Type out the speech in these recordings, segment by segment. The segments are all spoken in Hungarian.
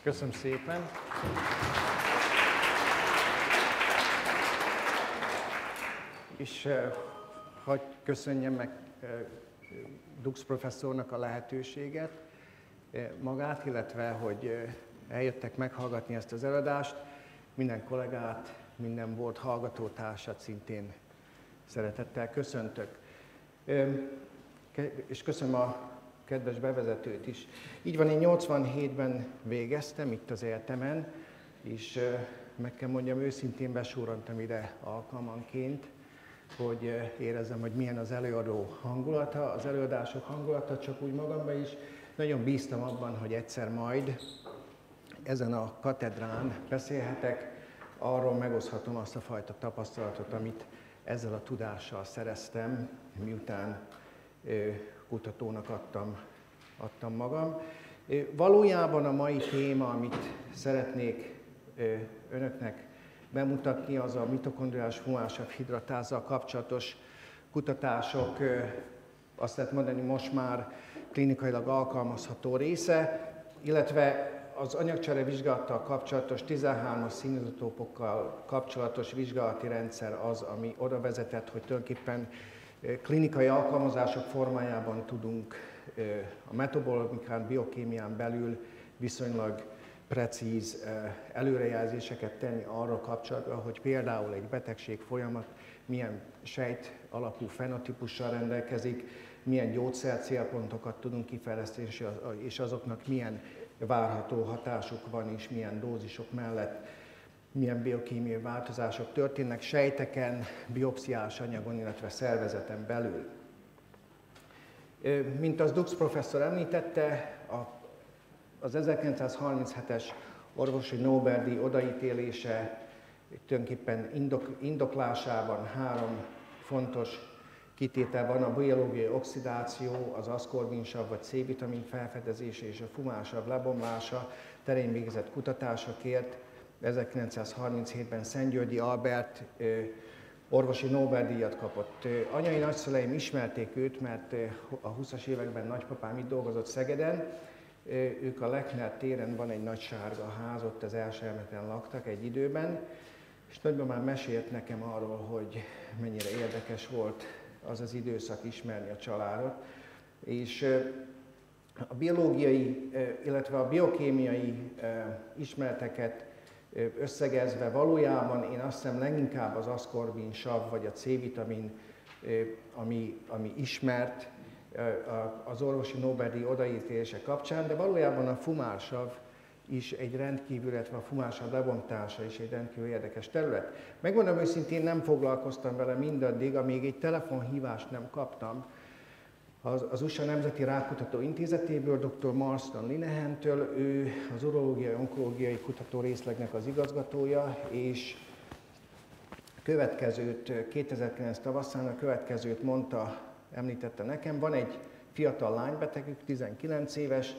Köszönöm szépen. És hadd köszönjem meg Dux professzornak a lehetőséget, magát, illetve hogy eljöttek meghallgatni ezt az előadást. Minden kollégát, minden volt hallgatótársat szintén szeretettel köszöntök. És köszönöm a kedves bevezetőt is. Így van, én 87-ben végeztem itt az egyetemen, és meg kell mondjam, őszintén besúrantam ide alkalmanként, hogy érezzem, hogy milyen az előadó hangulata, az előadások hangulata, csak úgy magamban is. Nagyon bíztam abban, hogy egyszer majd ezen a katedrán beszélhetek, arról megoszthatom azt a fajta tapasztalatot, amit ezzel a tudással szereztem, miután kutatónak adtam magam. Valójában a mai téma, amit szeretnék önöknek bemutatni, az a mitokondriális fumársav hidratázzal kapcsolatos kutatások, azt lehet mondani, most már klinikailag alkalmazható része, illetve az anyagcsere vizsgálattal kapcsolatos 13-as színizotópokkal kapcsolatos vizsgálati rendszer az, ami oda vezetett, hogy tulajdonképpen klinikai alkalmazások formájában tudunk a metabolikán, biokémián belül viszonylag precíz előrejelzéseket tenni arra kapcsolatban, hogy például egy betegség folyamat milyen sejt alapú fenotípussal rendelkezik, milyen gyógyszer célpontokat tudunk kifejleszteni, és azoknak milyen várható hatásuk van, és milyen dózisok mellett milyen biokémiai változások történnek sejteken, biopsziás anyagon, illetve szervezeten belül. Mint az Dux professzor említette, az 1937-es orvosi Nobel-díj odaítélése tulajdonképpen indoklásában 3 fontos kitétel van: a biológiai oxidáció, az aszkorbinsav vagy C-vitamin felfedezése és a fumársav lebomlása terén végzett kutatásokért 1937-ben Szent-Györgyi Albert orvosi Nobel-díjat kapott. Anyai nagyszüleim ismerték őt, mert a 20-as években nagypapám itt dolgozott Szegeden. Ők a Lechner téren, van egy nagy sárga ház, ott az első emeleten laktak egy időben, és nagymamám mesélt nekem arról, hogy mennyire érdekes volt az az időszak, ismerni a családot. És a biológiai, illetve a biokémiai ismereteket összegezve valójában én azt hiszem leginkább az aszkorbinsav vagy a C-vitamin, ami ismert az orvosi Nobel-díj odaítélése kapcsán, de valójában a fumársav is egy rendkívül, illetve a fumársav lebontása is egy rendkívül érdekes terület. Megmondom őszintén, nem foglalkoztam vele mindaddig, amíg egy telefonhívást nem kaptam az USA Nemzeti Rákkutató Intézetéből, dr. Marston Linehentől. Ő az urológiai, onkológiai kutató részlegnek az igazgatója, és 2009 tavaszán a következőt mondta, említette nekem: van egy fiatal lánybetegük, 19 éves,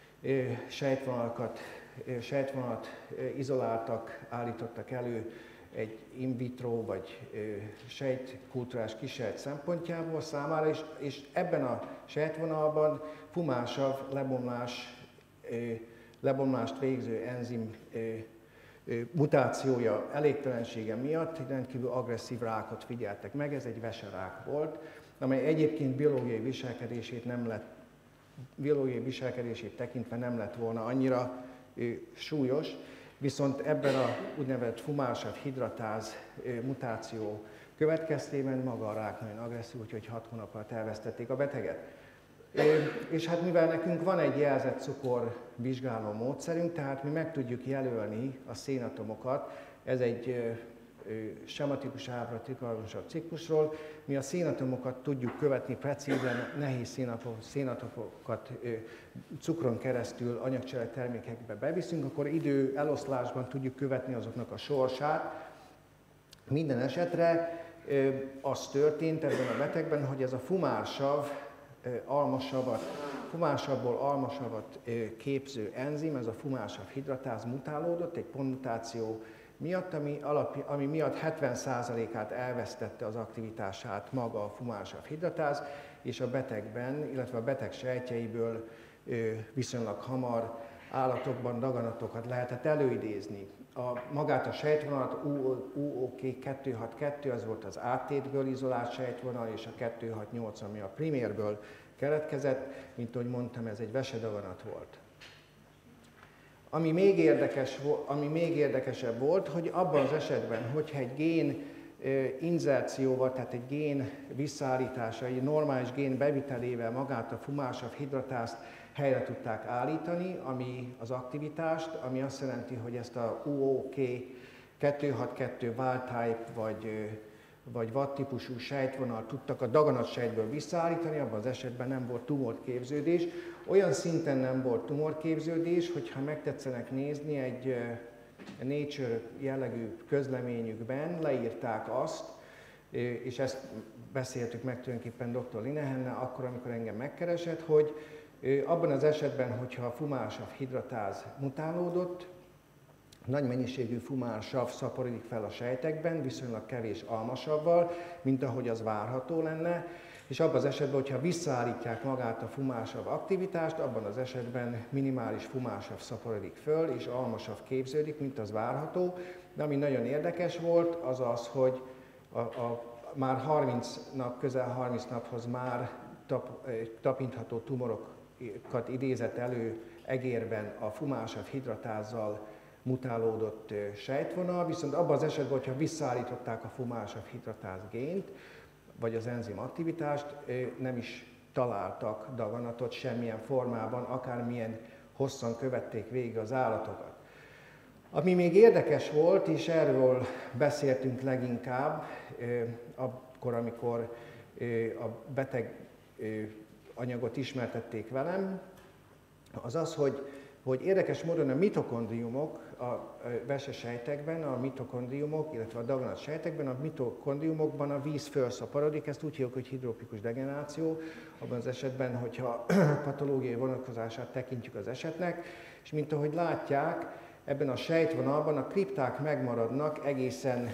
sejtvonalat izoláltak, állítottak elő egy in vitro vagy sejtkultúrás kísérlet szempontjából számára, és ebben a sejtvonalban fumársav lebomlást végző enzim mutációja, elégtelensége miatt egy rendkívül agresszív rákot figyeltek meg. Ez egy veserák volt, amely egyébként biológiai viselkedését tekintve nem lett volna annyira súlyos, viszont ebben a úgynevezett fumársav hidratáz mutáció következtében maga a rák nagyon agresszív, úgyhogy 6 hónap alatt elvesztették a beteget. És hát mivel nekünk van egy jelzett cukor vizsgáló módszerünk, tehát mi meg tudjuk jelölni a szénatomokat, ez egy sematikus ábra triklargonsav ciklusról, mi a szénatomokat tudjuk követni precízen, nehéz szénatomokat cukron keresztül anyagcsere termékekbe beviszünk, akkor idő eloszlásban tudjuk követni azoknak a sorsát. Minden esetre az történt ebben a betegben, hogy ez a fumársavból almasavat képző enzim, ez a fumársav hidratáz mutálódott egy pontmutáció miatt, ami miatt 70%-át elvesztette az aktivitását maga a fumársav hidratáz, és a betegben, illetve a beteg sejtjeiből viszonylag hamar állatokban daganatokat lehetett előidézni. Magát a sejtvonalat UOK262, az volt az áttétből izolált sejtvonal, és a 268, ami a primérből keletkezett, mint ahogy mondtam, ez egy vesedaganat volt. Ami még érdekesebb volt, hogy abban az esetben, hogyha egy gén inzercióval, tehát egy gén visszaállítása, egy normális gén bevitelével magát a fumásav hidratázt helyre tudták állítani, ami az aktivitást, ami azt jelenti, hogy ezt a UOK262 wild type vagy VAD-típusú sejtvonal tudtak a daganatsejtből visszaállítani, abban az esetben nem volt tumorképződés. Olyan szinten nem volt tumorképződés, hogyha megtetszenek nézni egy Nature jellegű közleményükben, leírták azt, és ezt beszéltük meg tulajdonképpen dr. Linehennel akkor, amikor engem megkeresett, hogy abban az esetben, hogyha a fumársav hidratáz mutálódott, nagy mennyiségű fumársav szaporodik fel a sejtekben, viszonylag kevés almasavval, mint ahogy az várható lenne, és abban az esetben, hogyha visszaállítják magát a fumársav aktivitást, abban az esetben minimális fumársav szaporodik föl, és almasav képződik, mint az várható. De ami nagyon érdekes volt, az az, hogy már 30 nap, közel 30 naphoz már tapintható tumorokat idézett elő egérben a fumársav hidratázzal mutálódott sejtvonal, viszont abban az esetben, hogyha visszaállították a fumársav hidratáz gént, vagy az enzim aktivitást, nem is találtak daganatot semmilyen formában, akármilyen hosszan követték végig az állatokat. Ami még érdekes volt, és erről beszéltünk leginkább, akkor, amikor a beteg anyagot ismertették velem, az az, hogy érdekes módon a mitokondriumok a vesesejtekben, a mitokondriumok, illetve a daganatsejtekben, a mitokondriumokban a víz felszaporodik, ezt úgy hívjuk, hogy hidropikus degeneráció, abban az esetben, hogyha patológiai vonatkozását tekintjük az esetnek, és mint ahogy látják, ebben a sejtvonalban a kripták megmaradnak egészen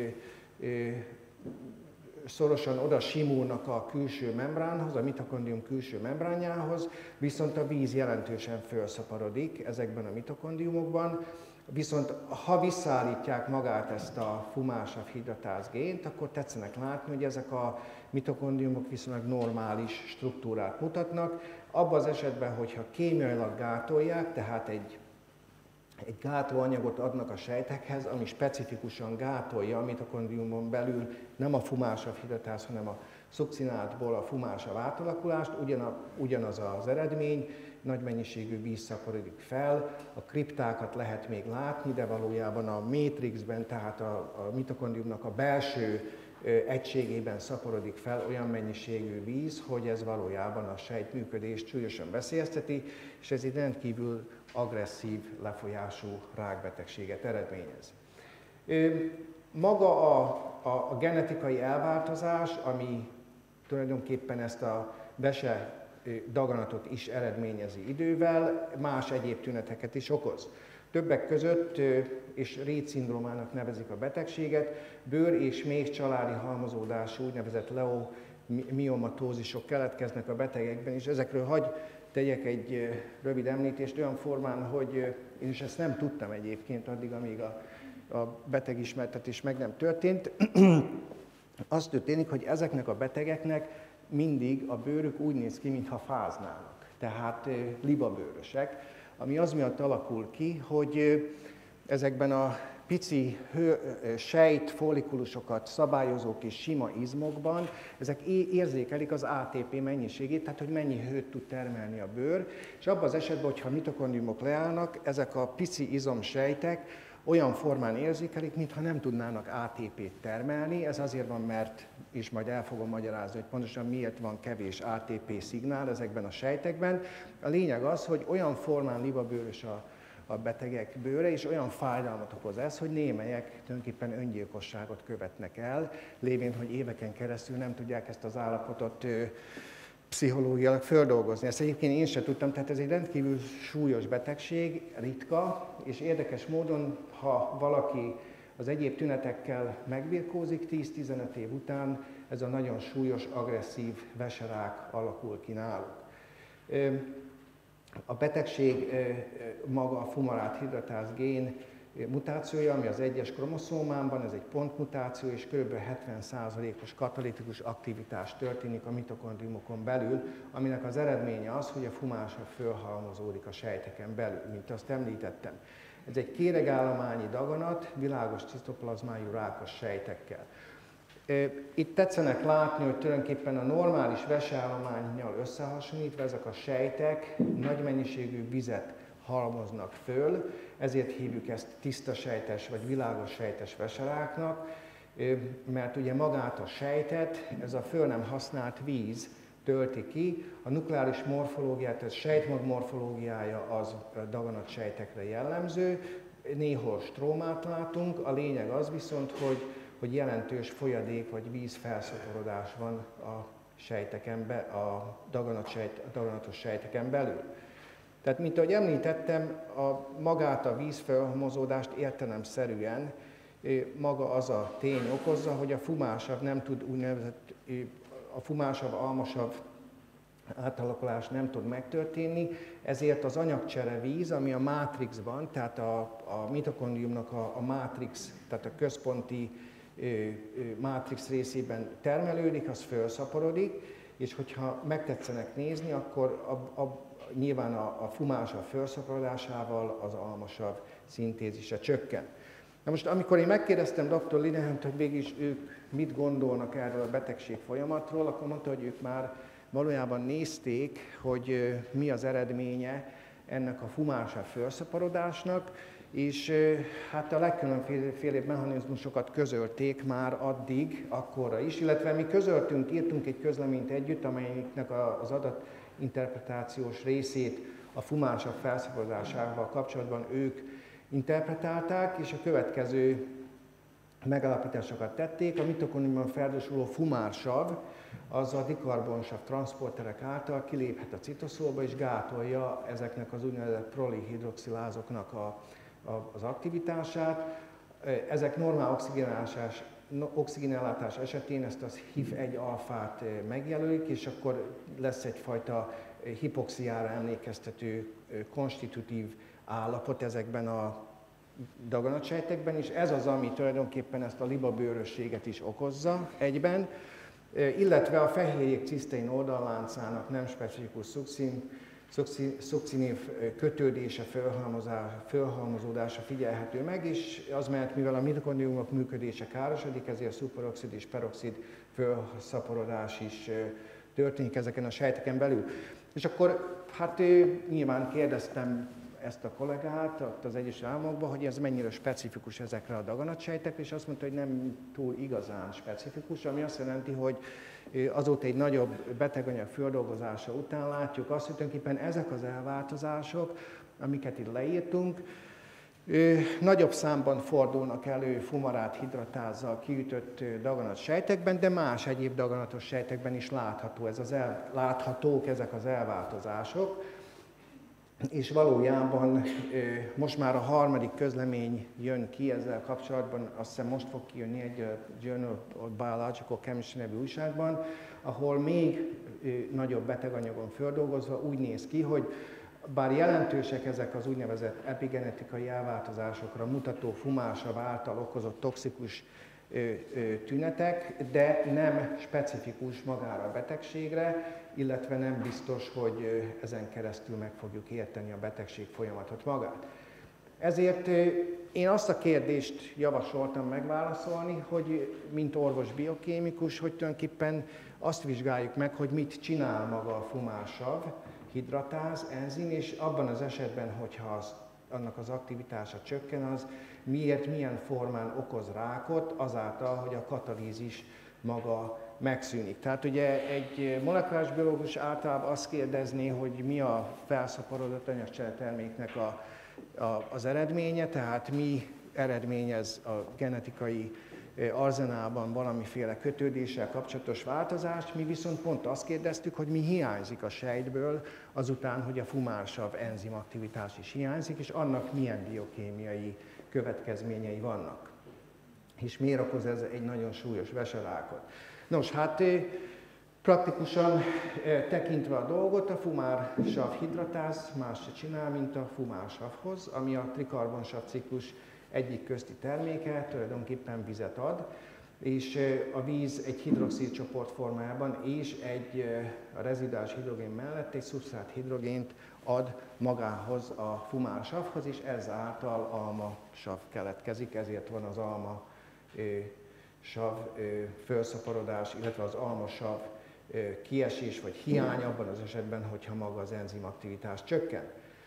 szorosan oda simulnak a külső membránhoz, a mitokondrium külső membránjához, viszont a víz jelentősen felszaporodik ezekben a mitokondriumokban. Viszont ha visszaállítják magát ezt a fumársav hidratáz gént, akkor tetszenek látni, hogy ezek a mitokondriumok viszonylag normális struktúrát mutatnak. Abban az esetben, hogyha kémiailag gátolják, tehát egy gátlóanyagot adnak a sejtekhez, ami specifikusan gátolja a mitokondriumon belül nem a fumársav hidratáz, hanem a szukcinátból a fumársav átalakulást, ugyanaz az eredmény, nagy mennyiségű víz szaporodik fel, a kriptákat lehet még látni, de valójában a métrixben, tehát a mitokondriumnak a belső egységében szaporodik fel olyan mennyiségű víz, hogy ez valójában a sejt működést súlyosan veszélyezteti, és ez egy rendkívül agresszív lefolyású rákbetegséget eredményez. Maga a genetikai elváltozás, ami tulajdonképpen ezt a vese daganatot is eredményezi idővel, más egyéb tüneteket is okoz. Többek között, és Reed-szindrómának nevezik a betegséget, bőr- és méh családi halmozódású úgynevezett leomiomatózisok keletkeznek a betegekben, és ezekről hagy tegyek egy rövid említést olyan formán, hogy én is ezt nem tudtam egyébként addig, amíg a betegismertetés meg nem történt. Az történik, hogy ezeknek a betegeknek mindig a bőrük úgy néz ki, mintha fáznának, tehát libabőrösek, ami az miatt alakul ki, hogy ezekben a pici sejt follikulusokat szabályozó kis sima izmokban ezek érzékelik az ATP mennyiségét, tehát hogy mennyi hőt tud termelni a bőr, és abban az esetben, hogyha mitokondriumok leállnak, ezek a pici izomsejtek olyan formán érzékelik, mintha nem tudnának ATP-t termelni. Ez azért van, mert, és majd el fogom magyarázni, hogy pontosan miért van kevés ATP szignál ezekben a sejtekben. A lényeg az, hogy olyan formán libabőrös a betegek bőre, és olyan fájdalmat okoz ez, hogy némelyek tulajdonképpen öngyilkosságot követnek el, lévén, hogy éveken keresztül nem tudják ezt az állapotot pszichológiailag földolgozni. Ezt egyébként én sem tudtam, tehát ez egy rendkívül súlyos betegség, ritka, és érdekes módon, ha valaki az egyéb tünetekkel megbirkózik, 10-15 év után ez a nagyon súlyos, agresszív veserák alakul ki náluk. A betegség maga a fumarát hidratáz gén mutációja, ami az 1-es kromoszómában, ez egy pontmutáció, és kb. 70%-os katalitikus aktivitás történik a mitokondriumokon belül, aminek az eredménye az, hogy a fumársav fölhalmozódik a sejteken belül, mint azt említettem. Ez egy kéregállományi daganat, világos citoplazmájú rákos sejtekkel. Itt tetszenek látni, hogy tulajdonképpen a normális veseállománnyal összehasonlítva ezek a sejtek nagy mennyiségű vizet halmoznak föl, ezért hívjuk ezt tiszta sejtes vagy világos sejtes veseráknak, mert ugye magát a sejtet ez a föl nem használt víz tölti ki, a nukleáris morfológiát, tehát sejtmag morfológiája az daganatsejtekre jellemző, néhol strómát látunk, a lényeg az viszont, hogy jelentős folyadék vagy víz felszaporodás van a sejteken a daganatos sejteken belül. Tehát, mint ahogy említettem, magát a vízfelhalmozódást értelemszerűen maga az a tény okozza, hogy a fumársav nem tud úgynevezett, a fumársav-almasav átalakulás nem tud megtörténni, ezért az anyagcsere víz, ami a mátrixban, tehát a mitokondriumnak a mátrix, tehát a központi mátrix részében termelődik, az felszaporodik, és hogyha megtetszenek nézni, akkor nyilván a fumársav felszaporodásával az almasav szintézise csökken. Na most, amikor én megkérdeztem dr. Linehent, hogy mégis ők mit gondolnak erről a betegség folyamatról, akkor mondta, hogy ők már valójában nézték, hogy mi az eredménye ennek a fumársav felszaporodásnak, és hát a legkülönfélebb mechanizmusokat közölték már akkorra is, illetve mi írtunk egy közleményt együtt, amelynek az adatinterpretációs részét a fumársav felszaporodásával kapcsolatban ők interpretálták, és a következő megállapításokat tették. A mitokondriumban feldúsuló fumársav az a dikarbonsav transzporterek által kiléphet a citoszolba és gátolja ezeknek az úgynevezett prolihidroxilázoknak az aktivitását. Ezek normál oxigénellátás esetén ezt az HIF-1-alfát megjelölik, és akkor lesz egyfajta hipoxiára emlékeztető konstitutív állapot ezekben a daganatsejtekben, és ez az, ami tulajdonképpen ezt a libabőrösséget is okozza egyben, illetve a fehérjék cisztein oldalláncának nem specifikus szukcinív kötődése, fölhalmozódása figyelhető meg, és az, mert mivel a mitokondriumok működése károsodik, ezért szuperoxid és peroxid fölszaporodás is történik ezeken a sejteken belül. És akkor hát nyilván kérdeztem ezt a kollégát az Egyesült Államokban, hogy ez mennyire specifikus ezekre a daganatsejtekre, és azt mondta, hogy nem túl igazán specifikus, ami azt jelenti, hogy azóta egy nagyobb beteganyag földolgozása után látjuk azt, hogy tulajdonképpen ezek az elváltozások, amiket itt leírtunk, nagyobb számban fordulnak elő fumarát hidratázzal kiütött daganatsejtekben, de más egyéb daganatos sejtekben is láthatók ezek az elváltozások. És valójában most már a 3. közlemény jön ki ezzel kapcsolatban, azt hiszem most fog kijönni egy Journal of Biological Chemistry nevű újságban, ahol még nagyobb beteganyagon földolgozva úgy néz ki, hogy bár jelentősek ezek az úgynevezett epigenetikai elváltozásokra mutató fumársav által okozott toxikus tünetek, de nem specifikus magára a betegségre, illetve nem biztos, hogy ezen keresztül meg fogjuk érteni a betegség folyamatot magát. Ezért én azt a kérdést javasoltam megválaszolni, hogy mint orvos biokémikus, hogy tulajdonképpen azt vizsgáljuk meg, hogy mit csinál maga a fumársav, hidratáz, enzim, és abban az esetben, hogyha annak az aktivitása csökken, az milyen formán okoz rákot, azáltal, hogy a katalízis maga megszűnik. Tehát ugye egy molekuláris biológus általában azt kérdezné, hogy mi a felszaporodott anyagcsere terméknek az eredménye, tehát mi eredményez a genetikai arzenálban valamiféle kötődéssel kapcsolatos változást, mi viszont pont azt kérdeztük, hogy mi hiányzik a sejtből azután, hogy a fumársav enzimaktivitás is hiányzik, és annak milyen biokémiai következményei vannak. És miért okoz ez egy nagyon súlyos veserákot? Nos, hát Praktikusan tekintve a dolgot, a fumársav hidratáz más se csinál, mint a fumársavhoz, ami a trikarbonsav ciklus egyik közti terméke, tulajdonképpen vizet ad, és a víz egy hidroxid csoport formájában és a reziduális hidrogén mellett egy szubsztrát hidrogént ad magához a fumársavhoz, és ezáltal almasav keletkezik, ezért van az almasav felszaporodás, illetve az almasav kiesés vagy hiány abban az esetben, hogyha maga az enzim aktivitás csökken.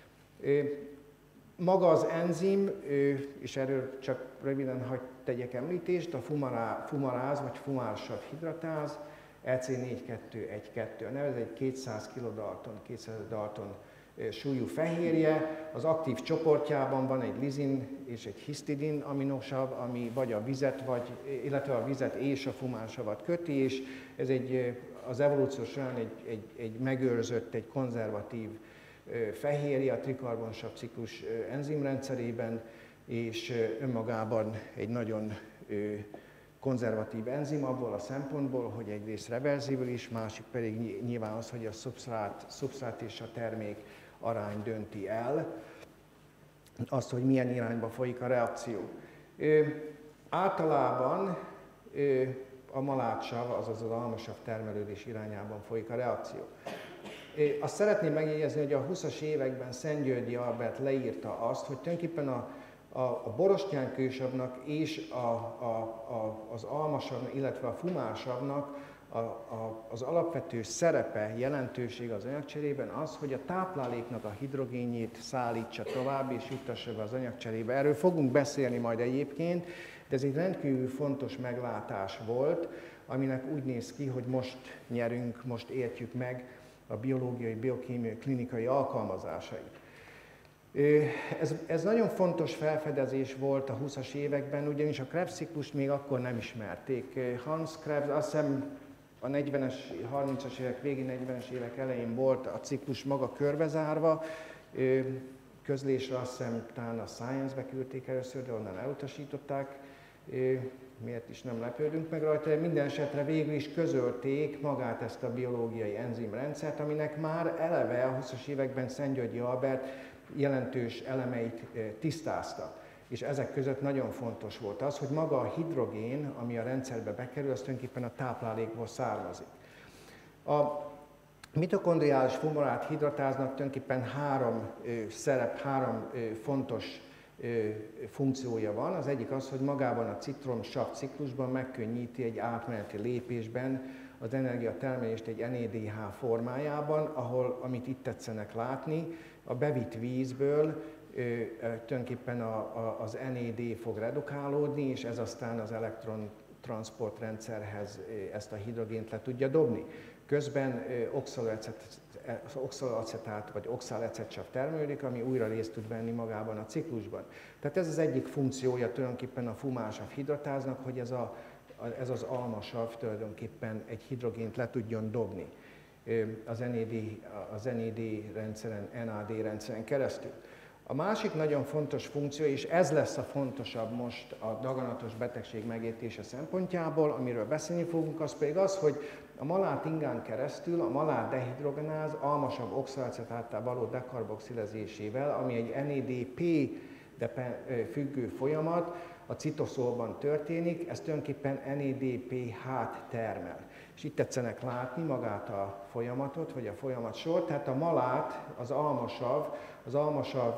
Maga az enzim, és erről csak röviden hagy tegyek említést, a fumaráz vagy fumársav hidratáz, EC4212, a neve, ez egy 200 Dalton súlyú fehérje, az aktív csoportjában van egy lizin és egy hisztidin aminosav, ami vagy a vizet, illetve a vizet és a fumársavat köti, és ez az evolúció során egy megőrzött, egy konzervatív fehérje a trikarbonsav ciklus enzimrendszerében, és önmagában egy nagyon konzervatív enzim abból a szempontból, hogy egyrészt reverzibilis, másik pedig nyilván az, hogy a szubsztrát és a termék arány dönti el azt, hogy milyen irányba folyik a reakció. Általában a malátsav, azaz az almasav termelődés irányában folyik a reakció. Azt szeretném megjegyezni, hogy a 20-as években Szent-Györgyi Albert leírta azt, hogy tulajdonképpen a borostyánkősavnak és az almasavnak, illetve a fumársavnak az alapvető szerepe, jelentősége az anyagcserében az, hogy a tápláléknak a hidrogénjét szállítsa tovább és juttassa be az anyagcserébe. Erről fogunk beszélni majd egyébként, de ez egy rendkívül fontos meglátás volt, aminek úgy néz ki, hogy most nyerünk, most értjük meg a biológiai, biokémiai, klinikai alkalmazásait. Ez nagyon fontos felfedezés volt a 20-as években, ugyanis a Krebs ciklust még akkor nem ismerték. Hans Krebs azt hiszem a 30-as évek végén, 40-es évek elején volt a ciklus maga körbezárva, közlésre azt hiszem talán a Science-be küldték először, de onnan elutasították, miért is nem lepődünk meg rajta, de minden esetre végül is közölték magát ezt a biológiai enzimrendszert, aminek már eleve a 20-as években Szent-Györgyi Albert jelentős elemeit tisztázta. És ezek között nagyon fontos volt az, hogy maga a hidrogén, ami a rendszerbe bekerül, az tulajdonképpen a táplálékból származik. A mitokondriális fumorát hidratáznak tulajdonképpen három fontos funkciója van. Az egyik az, hogy magában a citromsav ciklusban megkönnyíti egy átmeneti lépésben az energiatermelést egy NADH formájában, amit itt tetszenek látni, a bevitt vízből tulajdonképpen az NAD fog redukálódni, és ez aztán az elektrontranszportrendszerhez ezt a hidrogént le tudja dobni. Közben oxaloacetát vagy oxalecetsav termelődik, ami újra részt tud venni magában a ciklusban. Tehát ez az egyik funkciója tulajdonképpen a fumársav hidratáznak, hogy ez az almasav tulajdonképpen egy hidrogént le tudjon dobni az NAD rendszeren, NAD rendszeren keresztül. A másik nagyon fontos funkció, és ez lesz a fontosabb most a daganatos betegség megértése szempontjából, amiről beszélni fogunk, az pedig az, hogy a malát ingán keresztül a malát dehidrogenáz almasav oxalacetáttá való dekarboxilezésével, ami egy NADP függő folyamat, a citoszolban történik, ez tulajdonképpen NADPH-t termel. És itt tetszenek látni magát a folyamatot, vagy a folyamatsort, tehát a malát, az almasav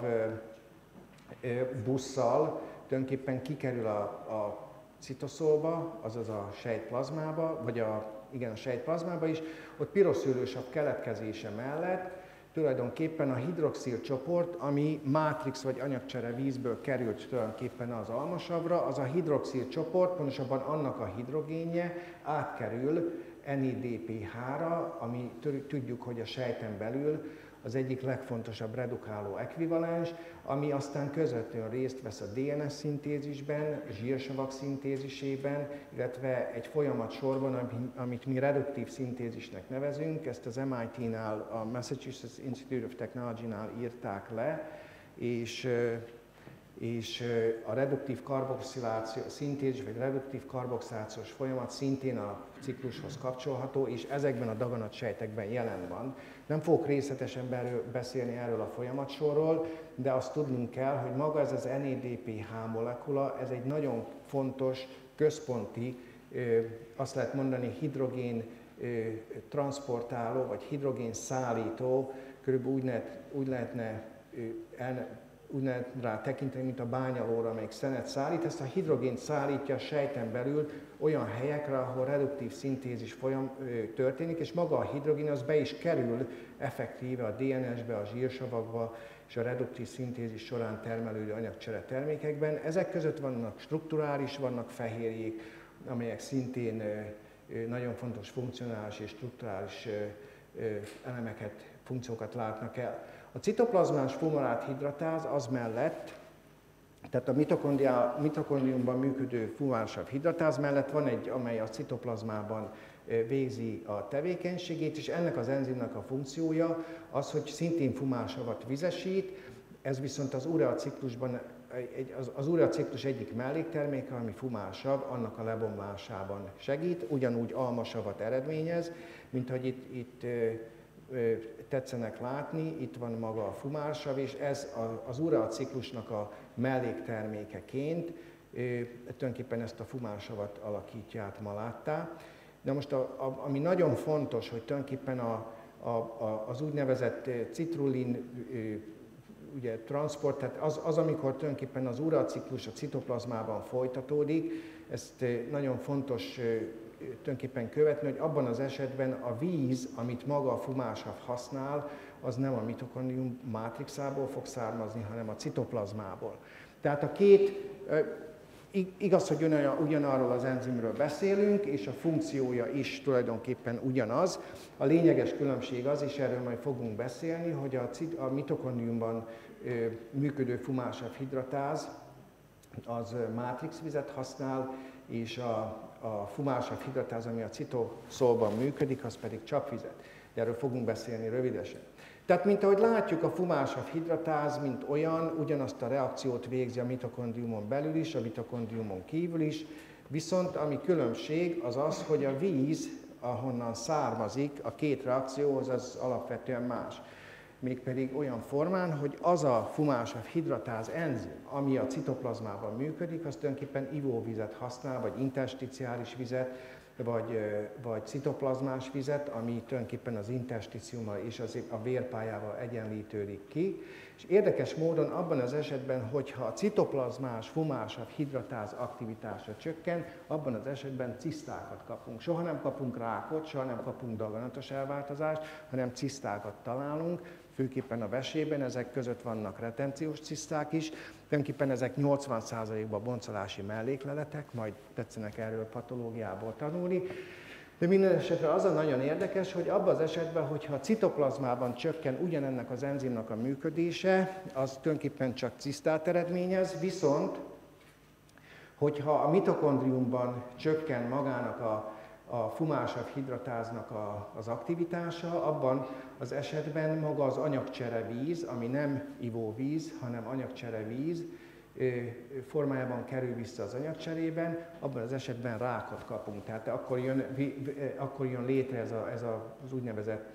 busszal tulajdonképpen kikerül a citoszolba, azaz a sejtplazmába, vagy a sejtplazmába is, ott piroszűrősav keletkezése mellett tulajdonképpen a hidroxil csoport, ami mátrix vagy anyagcsere vízből került tulajdonképpen az almasavra, az a hidroxil csoport, pontosabban annak a hidrogénje átkerül NADPH-ra, ami tudjuk, hogy a sejten belül az egyik legfontosabb redukáló ekvivalens, ami aztán közvetlenül részt vesz a DNS szintézisben, zsírsavak szintézisében, illetve egy folyamatsorban, amit mi reduktív szintézisnek nevezünk, ezt az MIT-nál, a Massachusetts Institute of Technology-nál írták le, és és a reduktív karboxiláció szintézis, vagy reduktív karboxilációs folyamat szintén a ciklushoz kapcsolható, és ezekben a daganatsejtekben jelen van. Nem fogok részletesen beszélni erről a folyamatsorról, de azt tudnunk kell, hogy maga ez az NADPH molekula, ez egy nagyon fontos, központi, azt lehet mondani hidrogén transportáló, vagy hidrogén szállító, körülbelül úgy lehetne rá tekinteni, mint a bányalóra, amelyik szenet szállít. Ezt a hidrogént szállítja a sejten belül olyan helyekre, ahol reduktív szintézis történik, és maga a hidrogén az be is kerül effektíve a DNS-be, a zsírsavakba, és a reduktív szintézis során termelődő anyagcsere termékekben. Ezek között vannak strukturális, vannak fehérjék, amelyek szintén nagyon fontos funkcionális és strukturális elemeket, funkciókat látnak el. A citoplazmás fumarát hidratáz az mellett, tehát a mitokondriumban működő fumársav hidratáz mellett van egy, amely a citoplazmában végzi a tevékenységét, és ennek az enzimnek a funkciója az, hogy szintén fumársavat vizesít, ez viszont az ureaciklusban az ureaciklus egyik mellékterméke, ami fumársav, annak a lebomlásában segít, ugyanúgy almasavat eredményez, mint hogy itt tetszenek látni, itt van maga a fumársav, és ez az ureaciklusnak a melléktermékeként tulajdonképpen ezt a fumársavat alakítja át maláttá. De most ami nagyon fontos, hogy tulajdonképpen az úgynevezett citrulin ugye, transport, tehát az, amikor tulajdonképpen az ureaciklus a citoplazmában folytatódik, ezt nagyon fontos tulajdonképpen követni, hogy abban az esetben a víz, amit maga a fumársav használ, az nem a mitokondrium mátrixából fog származni, hanem a citoplazmából. Tehát a két, igaz, hogy ugyanarról az enzimről beszélünk, és a funkciója is tulajdonképpen ugyanaz. A lényeges különbség az, és erről majd fogunk beszélni, hogy a mitokondriumban működő fumársav hidratáz az mátrixvizet használ, és a fumársav hidratáz, ami a citoszolban működik, az pedig csapvizet. Erről fogunk beszélni rövidesen. Tehát, mint ahogy látjuk, a fumársav hidratáz, mint olyan, ugyanazt a reakciót végzi a mitokondriumon belül is, a mitokondriumon kívül is, viszont ami különbség az az, hogy a víz, ahonnan származik a két reakcióhoz, az alapvetően más. Mégpedig olyan formán, hogy az a fumársav hidratáz enzim, ami a citoplazmában működik, az tulajdonképpen ivóvizet használ, vagy intersticiális vizet, vagy citoplazmás vizet, ami tulajdonképpen az intersticiummal és a vérpályával egyenlítődik ki. És érdekes módon abban az esetben, hogyha a citoplazmás fumársav hidratáz aktivitása csökken, abban az esetben cisztákat kapunk. Soha nem kapunk rákot, soha nem kapunk daganatos elváltozást, hanem cisztákat találunk, főképpen a vesében, ezek között vannak retenciós ciszták is, tulajdonképpen ezek 80%-ban boncolási mellékleletek, majd tetszenek erről patológiából tanulni. De minden esetre az a nagyon érdekes, hogy abban az esetben, hogyha a citoplazmában csökken ugyanennek az enzimnak a működése, az tulajdonképpen csak cisztát eredményez, viszont hogyha a mitokondriumban csökken magának a fumársav hidratáznak az aktivitása, abban az esetben maga az anyagcserevíz, ami nem ivóvíz, hanem anyagcserevíz formájában kerül vissza az anyagcserében, abban az esetben rákot kapunk. Tehát akkor jön létre ez az úgynevezett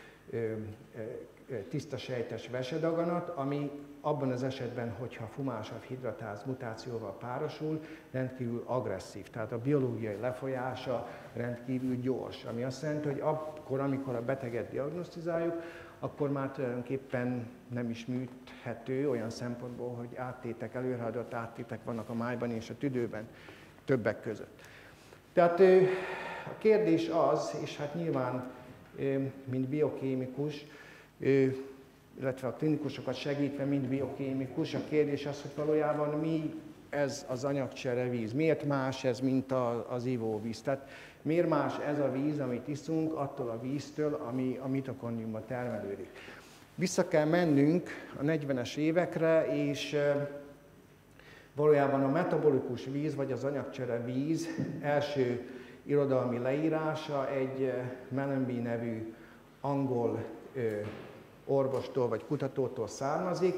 tiszta sejtes vesedaganat, ami abban az esetben, hogyha fumársav hidratáz mutációval párosul, rendkívül agresszív. Tehát a biológiai lefolyása rendkívül gyors, ami azt jelenti, hogy akkor, amikor a beteget diagnosztizáljuk, akkor már tulajdonképpen nem is műthető olyan szempontból, hogy áttétek, előrehaladott áttétek vannak a májban és a tüdőben többek között. Tehát a kérdés az, és hát nyilván, mint biokémikus, illetve a klinikusokat segítve, mint biokémikus, a kérdés az, hogy valójában mi ez az anyagcserevíz. Miért más ez, mint az ivóvíz? Tehát miért más ez a víz, amit iszunk, attól a víztől, ami a mitokondriumban termelődik? Vissza kell mennünk a 40-es évekre, és valójában a metabolikus víz, vagy az anyagcserevíz első irodalmi leírása egy Mellenby nevű angol orvostól vagy kutatótól származik,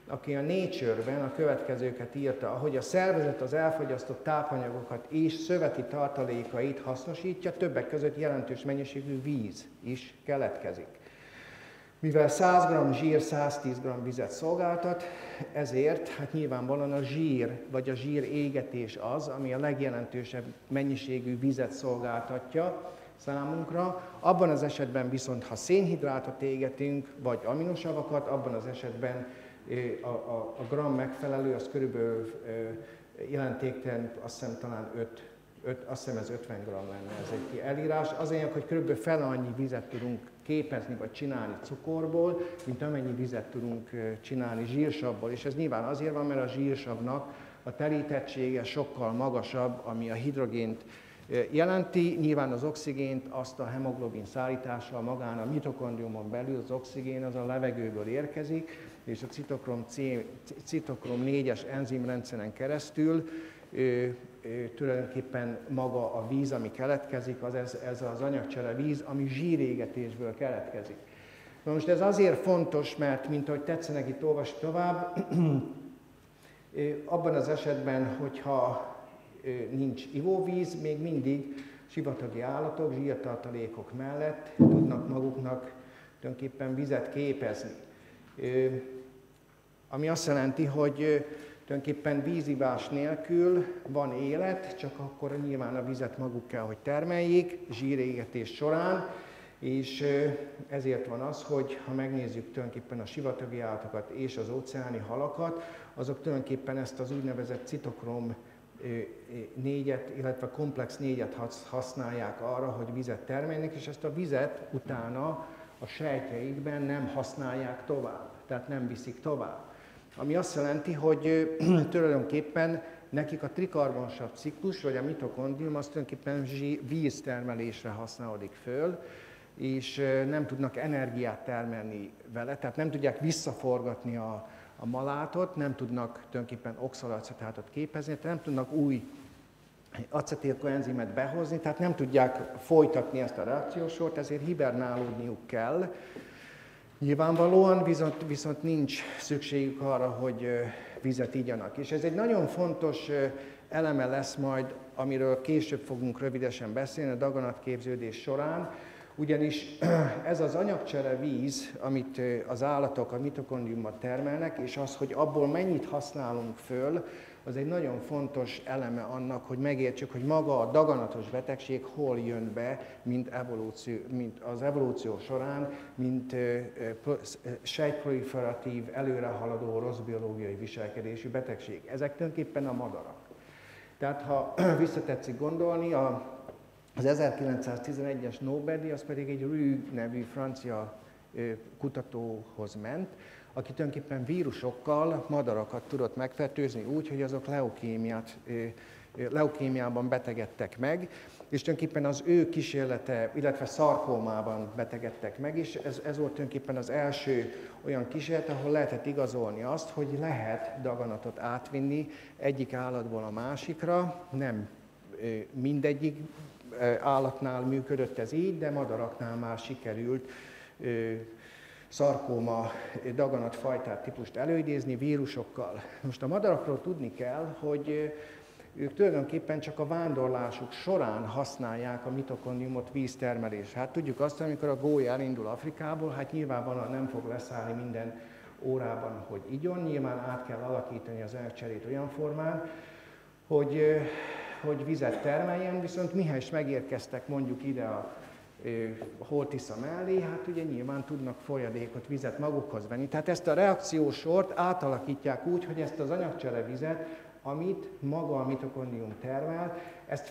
aki a Nature-ben a következőket írta, ahogy a szervezet az elfogyasztott tápanyagokat és szöveti tartalékait hasznosítja, többek között jelentős mennyiségű víz is keletkezik. Mivel 100 g zsír 110 g vizet szolgáltat, ezért hát nyilvánvalóan a zsír vagy a zsír égetés az, ami a legjelentősebb mennyiségű vizet szolgáltatja számunkra. Abban az esetben viszont, ha szénhidrátot égetünk, vagy aminosavakat, abban az esetben a gram megfelelő, az körülbelül jelentéktelen, azt hiszem talán 50 g lenne ez egy elírás. Azért, hogy körülbelül fele annyi vizet tudunk képezni vagy csinálni cukorból, mint amennyi vizet tudunk csinálni zsírsavból. És ez nyilván azért van, mert a zsírsavnak a telítettsége sokkal magasabb, ami a hidrogént jelenti. Nyilván az oxigént, azt a hemoglobin szállítással magán a mitokondriumon belül az oxigén az a levegőből érkezik, és a citokrom 4-es enzimrendszeren keresztül tulajdonképpen maga a víz, ami keletkezik, ez az anyagcsere víz, ami zsírégetésből keletkezik. Na most ez azért fontos, mert, mint ahogy tetszenek itt olvasni tovább, abban az esetben, hogyha nincs ivóvíz, még mindig sivatagi állatok zsírtartalékok mellett tudnak maguknak tulajdonképpen vizet képezni. Ami azt jelenti, hogy tulajdonképpen vízivás nélkül van élet, csak akkor nyilván a vizet maguk kell, hogy termeljék zsírégetés során, és ezért van az, hogy ha megnézzük tulajdonképpen a sivatagi állatokat és az óceáni halakat, azok tulajdonképpen ezt az úgynevezett citokrom 4-et, illetve komplex 4-et használják arra, hogy vizet termeljenek, és ezt a vizet utána a sejtjeikben nem használják tovább, tehát nem viszik tovább. Ami azt jelenti, hogy tulajdonképpen nekik a trikarbonsav ciklus, vagy a mitokondrium, az tulajdonképpen víztermelésre használódik föl, és nem tudnak energiát termelni vele, tehát nem tudják visszaforgatni a malátot, nem tudnak tulajdonképpen oxaloacetátot képezni, tehát nem tudnak új acetilkoenzimet behozni, tehát nem tudják folytatni ezt a reakciósort, ezért hibernálódniuk kell. Nyilvánvalóan viszont nincs szükségük arra, hogy vizet igyanak. És ez egy nagyon fontos eleme lesz majd, amiről később fogunk rövidesen beszélni a daganatképződés során, ugyanis ez az anyagcsere víz, amit az állatok a mitokondriumban termelnek, és az, hogy abból mennyit használunk föl, az egy nagyon fontos eleme annak, hogy megértsük, hogy maga a daganatos betegség hol jön be, mint az evolúció során, mint sejtproliferatív, előrehaladó rossz biológiai viselkedésű betegség. Ezek tulajdonképpen a madarak. Tehát ha visszatetszik gondolni, az 1911-es Nobel-díj, az pedig egy Rüegg nevű francia kutatóhoz ment, aki tulajdonképpen vírusokkal madarakat tudott megfertőzni úgy, hogy azok leukémiában betegedtek meg, és tulajdonképpen az ő kísérlete, illetve szarkómában betegedtek meg, és ez volt tulajdonképpen az első olyan kísérlet, ahol lehetett igazolni azt, hogy lehet daganatot átvinni egyik állatból a másikra, nem mindegyik állatnál működött ez így, de madaraknál már sikerült szarkóma daganatfajtát típust előidézni vírusokkal. Most a madarakról tudni kell, hogy ők tulajdonképpen csak a vándorlásuk során használják a mitokondriumot víztermelésre. Hát tudjuk azt, amikor a gólya elindul Afrikából, hát nyilvánvalóan nem fog leszállni minden órában, hogy igyon, nyilván át kell alakítani az anyagcserét olyan formán, hogy vizet termeljen, viszont mihelyest megérkeztek mondjuk ide a Holt-Tisza mellé, hát ugye nyilván tudnak folyadékot, vizet magukhoz venni. Tehát ezt a reakciósort átalakítják úgy, hogy ezt az anyagcsere vizet, amit maga a mitokondrium termel, ezt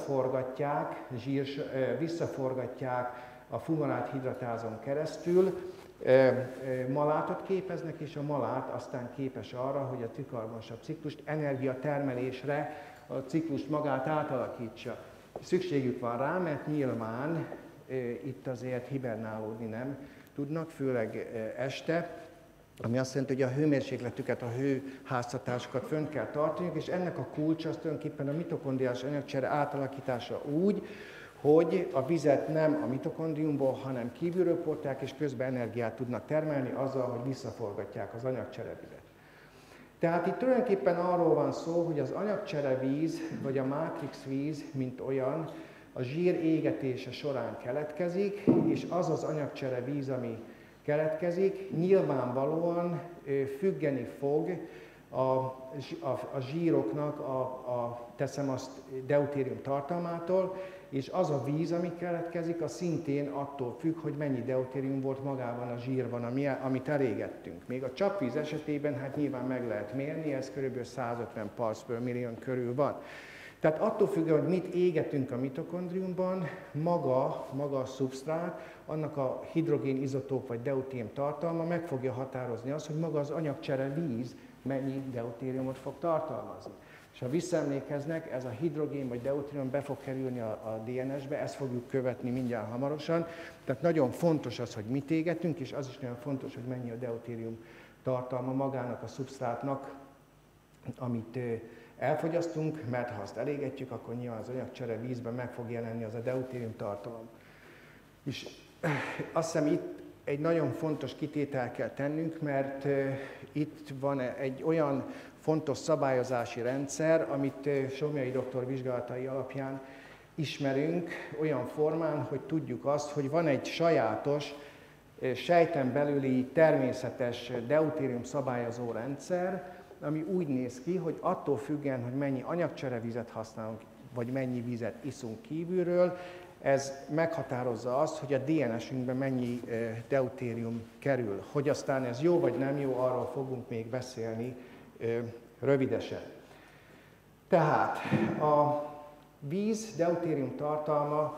visszaforgatják a fumarát hidratázon keresztül, malátot képeznek, és a malát aztán képes arra, hogy a trikarbonsav ciklust energiatermelésre a ciklust magát átalakítsa. Szükségük van rá, mert nyilván itt azért hibernálódni nem tudnak, főleg este, ami azt jelenti, hogy a hőmérsékletüket, a hőháztartásukat fönn kell tartaniuk, és ennek a kulcsa az tulajdonképpen a mitokondriás anyagcsere átalakítása úgy, hogy a vizet nem a mitokondriumból, hanem kívülről portálják, és közben energiát tudnak termelni azzal, hogy visszaforgatják az anyagcserevizet. Tehát itt tulajdonképpen arról van szó, hogy az anyagcserevíz, vagy a mátrixvíz, mint olyan, a zsír égetése során keletkezik, és az az anyagcserevíz, ami keletkezik, nyilvánvalóan függeni fog a zsíroknak teszem azt, deutérium tartalmától, és az a víz, ami keletkezik, az szintén attól függ, hogy mennyi deutérium volt magában a zsírban, amit elégettünk. Még a csapvíz esetében hát nyilván meg lehet mérni, ez kb. 150 parts per million körül van. Tehát attól függően, hogy mit égetünk a mitokondriumban, maga a szubsztrát, annak a hidrogén izotóp vagy deutérium tartalma meg fogja határozni azt, hogy maga az anyagcsere víz mennyi deutériumot fog tartalmazni. És ha visszaemlékeznek, ez a hidrogén vagy deutérium be fog kerülni a DNS-be, ezt fogjuk követni mindjárt hamarosan. Tehát nagyon fontos az, hogy mit égetünk, és az is nagyon fontos, hogy mennyi a deutérium tartalma magának a szubsztrátnak, amit elfogyasztunk, mert ha azt elégetjük, akkor nyilván az anyagcsere vízben meg fog jelenni az a deutérium tartalom. És azt hiszem itt egy nagyon fontos kitételt kell tennünk, mert itt van egy olyan fontos szabályozási rendszer, amit Somlyai doktor vizsgálatai alapján ismerünk olyan formán, hogy tudjuk azt, hogy van egy sajátos, sejten belüli természetes deutérium szabályozó rendszer, ami úgy néz ki, hogy attól függően, hogy mennyi anyagcserevizet használunk, vagy mennyi vizet iszunk kívülről, ez meghatározza azt, hogy a DNS-ünkben mennyi deutérium kerül. Hogy aztán ez jó vagy nem jó, arról fogunk még beszélni rövidesen. Tehát a víz deutérium tartalma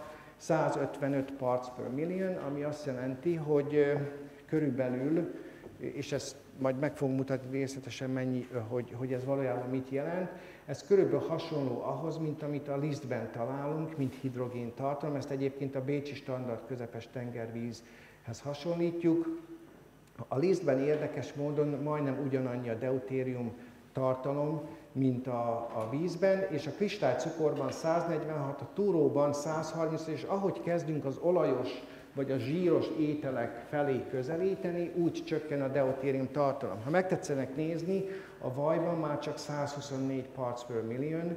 155 parts per million, ami azt jelenti, hogy körülbelül, és ezt majd meg fogom mutatni részletesen, hogy ez valójában mit jelent. Ez körülbelül hasonló ahhoz, mint amit a lisztben találunk, mint hidrogén tartalom. Ezt egyébként a bécsi standard közepes tengervízhez hasonlítjuk. A lisztben érdekes módon majdnem ugyanannyi a deutérium tartalom, mint a vízben, és a kristálycukorban 146, a túróban 130, és ahogy kezdünk az olajos vagy a zsíros ételek felé közelíteni, úgy csökken a deutérium tartalom. Ha megtetszenek nézni, a vajban már csak 124 parts per million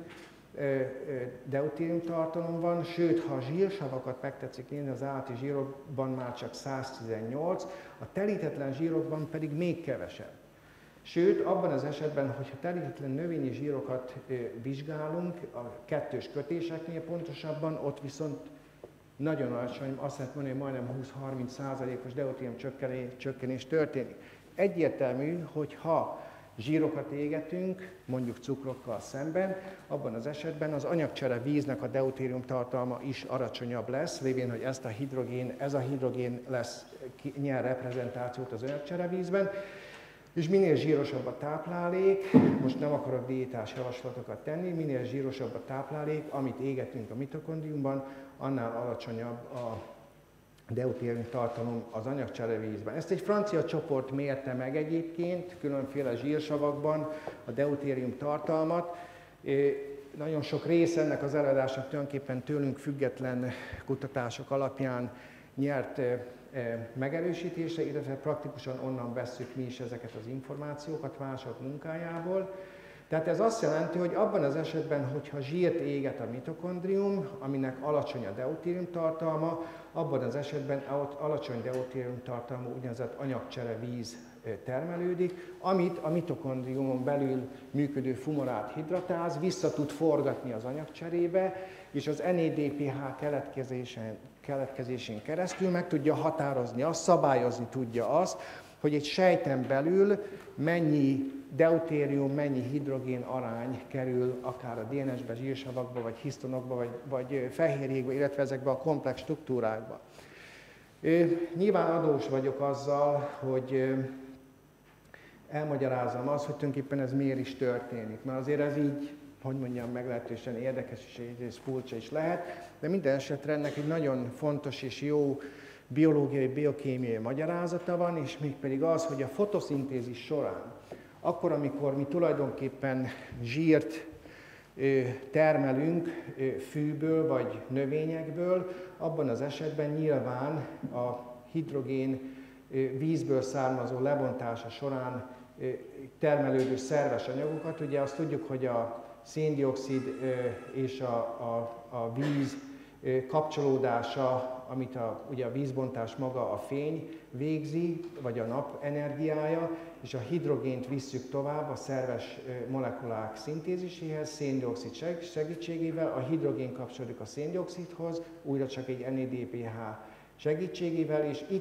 deutérium tartalom van, sőt, ha a zsírsavakat megtetszik nézni, az állati zsírokban már csak 118, a telítetlen zsírokban pedig még kevesebb. Sőt, abban az esetben, hogyha telítetlen növényi zsírokat vizsgálunk, a kettős kötéseknél pontosabban, ott viszont nagyon alacsony, azt lehet mondani, hogy majdnem 20-30%-os deutérium csökkenés történik. Egyértelmű, hogy ha zsírokat égetünk, mondjuk cukrokkal szemben, abban az esetben az anyagcsere víznek a deutérium tartalma is alacsonyabb lesz, lévén, hogy ez a hidrogén nyer reprezentációt az anyagcsere vízben, és minél zsírosabb a táplálék, most nem akarok diétás javaslatokat tenni, minél zsírosabb a táplálék, amit égetünk a mitokondriumban, annál alacsonyabb a deutérium tartalom az anyagcserevízben. Ezt egy francia csoport mérte meg egyébként, különféle zsírsavakban a deutérium tartalmat. Nagyon sok része ennek az előadásnak tulajdonképpen tőlünk független kutatások alapján nyert megerősítésre, illetve praktikusan onnan vesszük mi is ezeket az információkat mások munkájából. Tehát ez azt jelenti, hogy abban az esetben, hogyha zsírt éget a mitokondrium, aminek alacsony a deutérium tartalma, abban az esetben alacsony deutérium tartalmú úgynevezett anyagcserevíz termelődik, amit a mitokondriumon belül működő fumorát hidratáz, vissza tud forgatni az anyagcserébe, és az NADPH keletkezésén keresztül meg tudja határozni azt, szabályozni tudja azt, hogy egy sejten belül mennyi deutérium, mennyi hidrogén arány kerül akár a DNS-be, zsírsavakba, vagy hisztonokba, vagy fehérjékbe, illetve ezekbe a komplex struktúrákba. Nyilván adós vagyok azzal, hogy elmagyarázom azt, hogy tulajdonképpen ez miért is történik. Mert azért ez így, hogy mondjam, meglehetősen érdekes és furcsa is lehet, de minden esetre ennek egy nagyon fontos és jó biológiai, biokémiai magyarázata van, és mégpedig az, hogy a fotoszintézis során, akkor, amikor mi tulajdonképpen zsírt termelünk fűből vagy növényekből, abban az esetben nyilván a hidrogén vízből származó lebontása során termelődő szerves anyagokat. Ugye azt tudjuk, hogy a szén-dioxid és a víz kapcsolódása, amit ugye a vízbontás maga a fény végzi, vagy a nap energiája, és a hidrogént visszük tovább a szerves molekulák szintéziséhez, szén-dioxid segítségével, a hidrogén kapcsolódik a szén-dioxidhoz, újra csak egy NADPH segítségével, és itt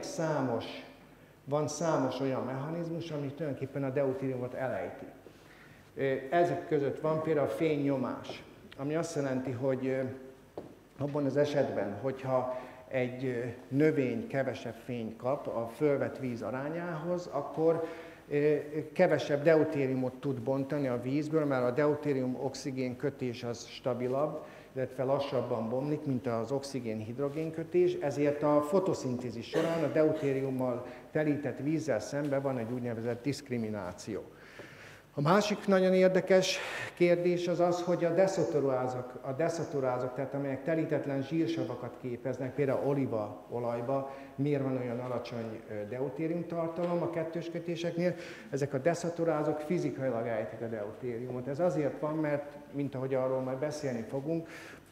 van számos olyan mechanizmus, ami tulajdonképpen a deutériumot elejti. Ezek között van például a fénynyomás, ami azt jelenti, hogy abban az esetben, hogyha egy növény kevesebb fényt kap a fölvett víz arányához, akkor kevesebb deutériumot tud bontani a vízből, mert a deutérium-oxigén kötés az stabilabb, illetve lassabban bomlik, mint az oxigén-hidrogén kötés, ezért a fotoszintézis során a deutériummal telített vízzel szemben van egy úgynevezett diszkrimináció. A másik nagyon érdekes kérdés az az, hogy a deszaturázok, tehát amelyek telítetlen zsírsavakat képeznek, például olívaolajban, miért van olyan alacsony deutérium tartalom a kettős kötéseknél, ezek a deszaturázok fizikailag ejtik a deutériumot. Ez azért van, mert, mint ahogy arról majd beszélni fogunk,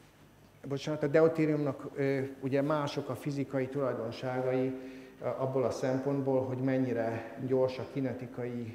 a deutériumnak ugye mások a fizikai tulajdonságai abból a szempontból, hogy mennyire gyors a kinetikai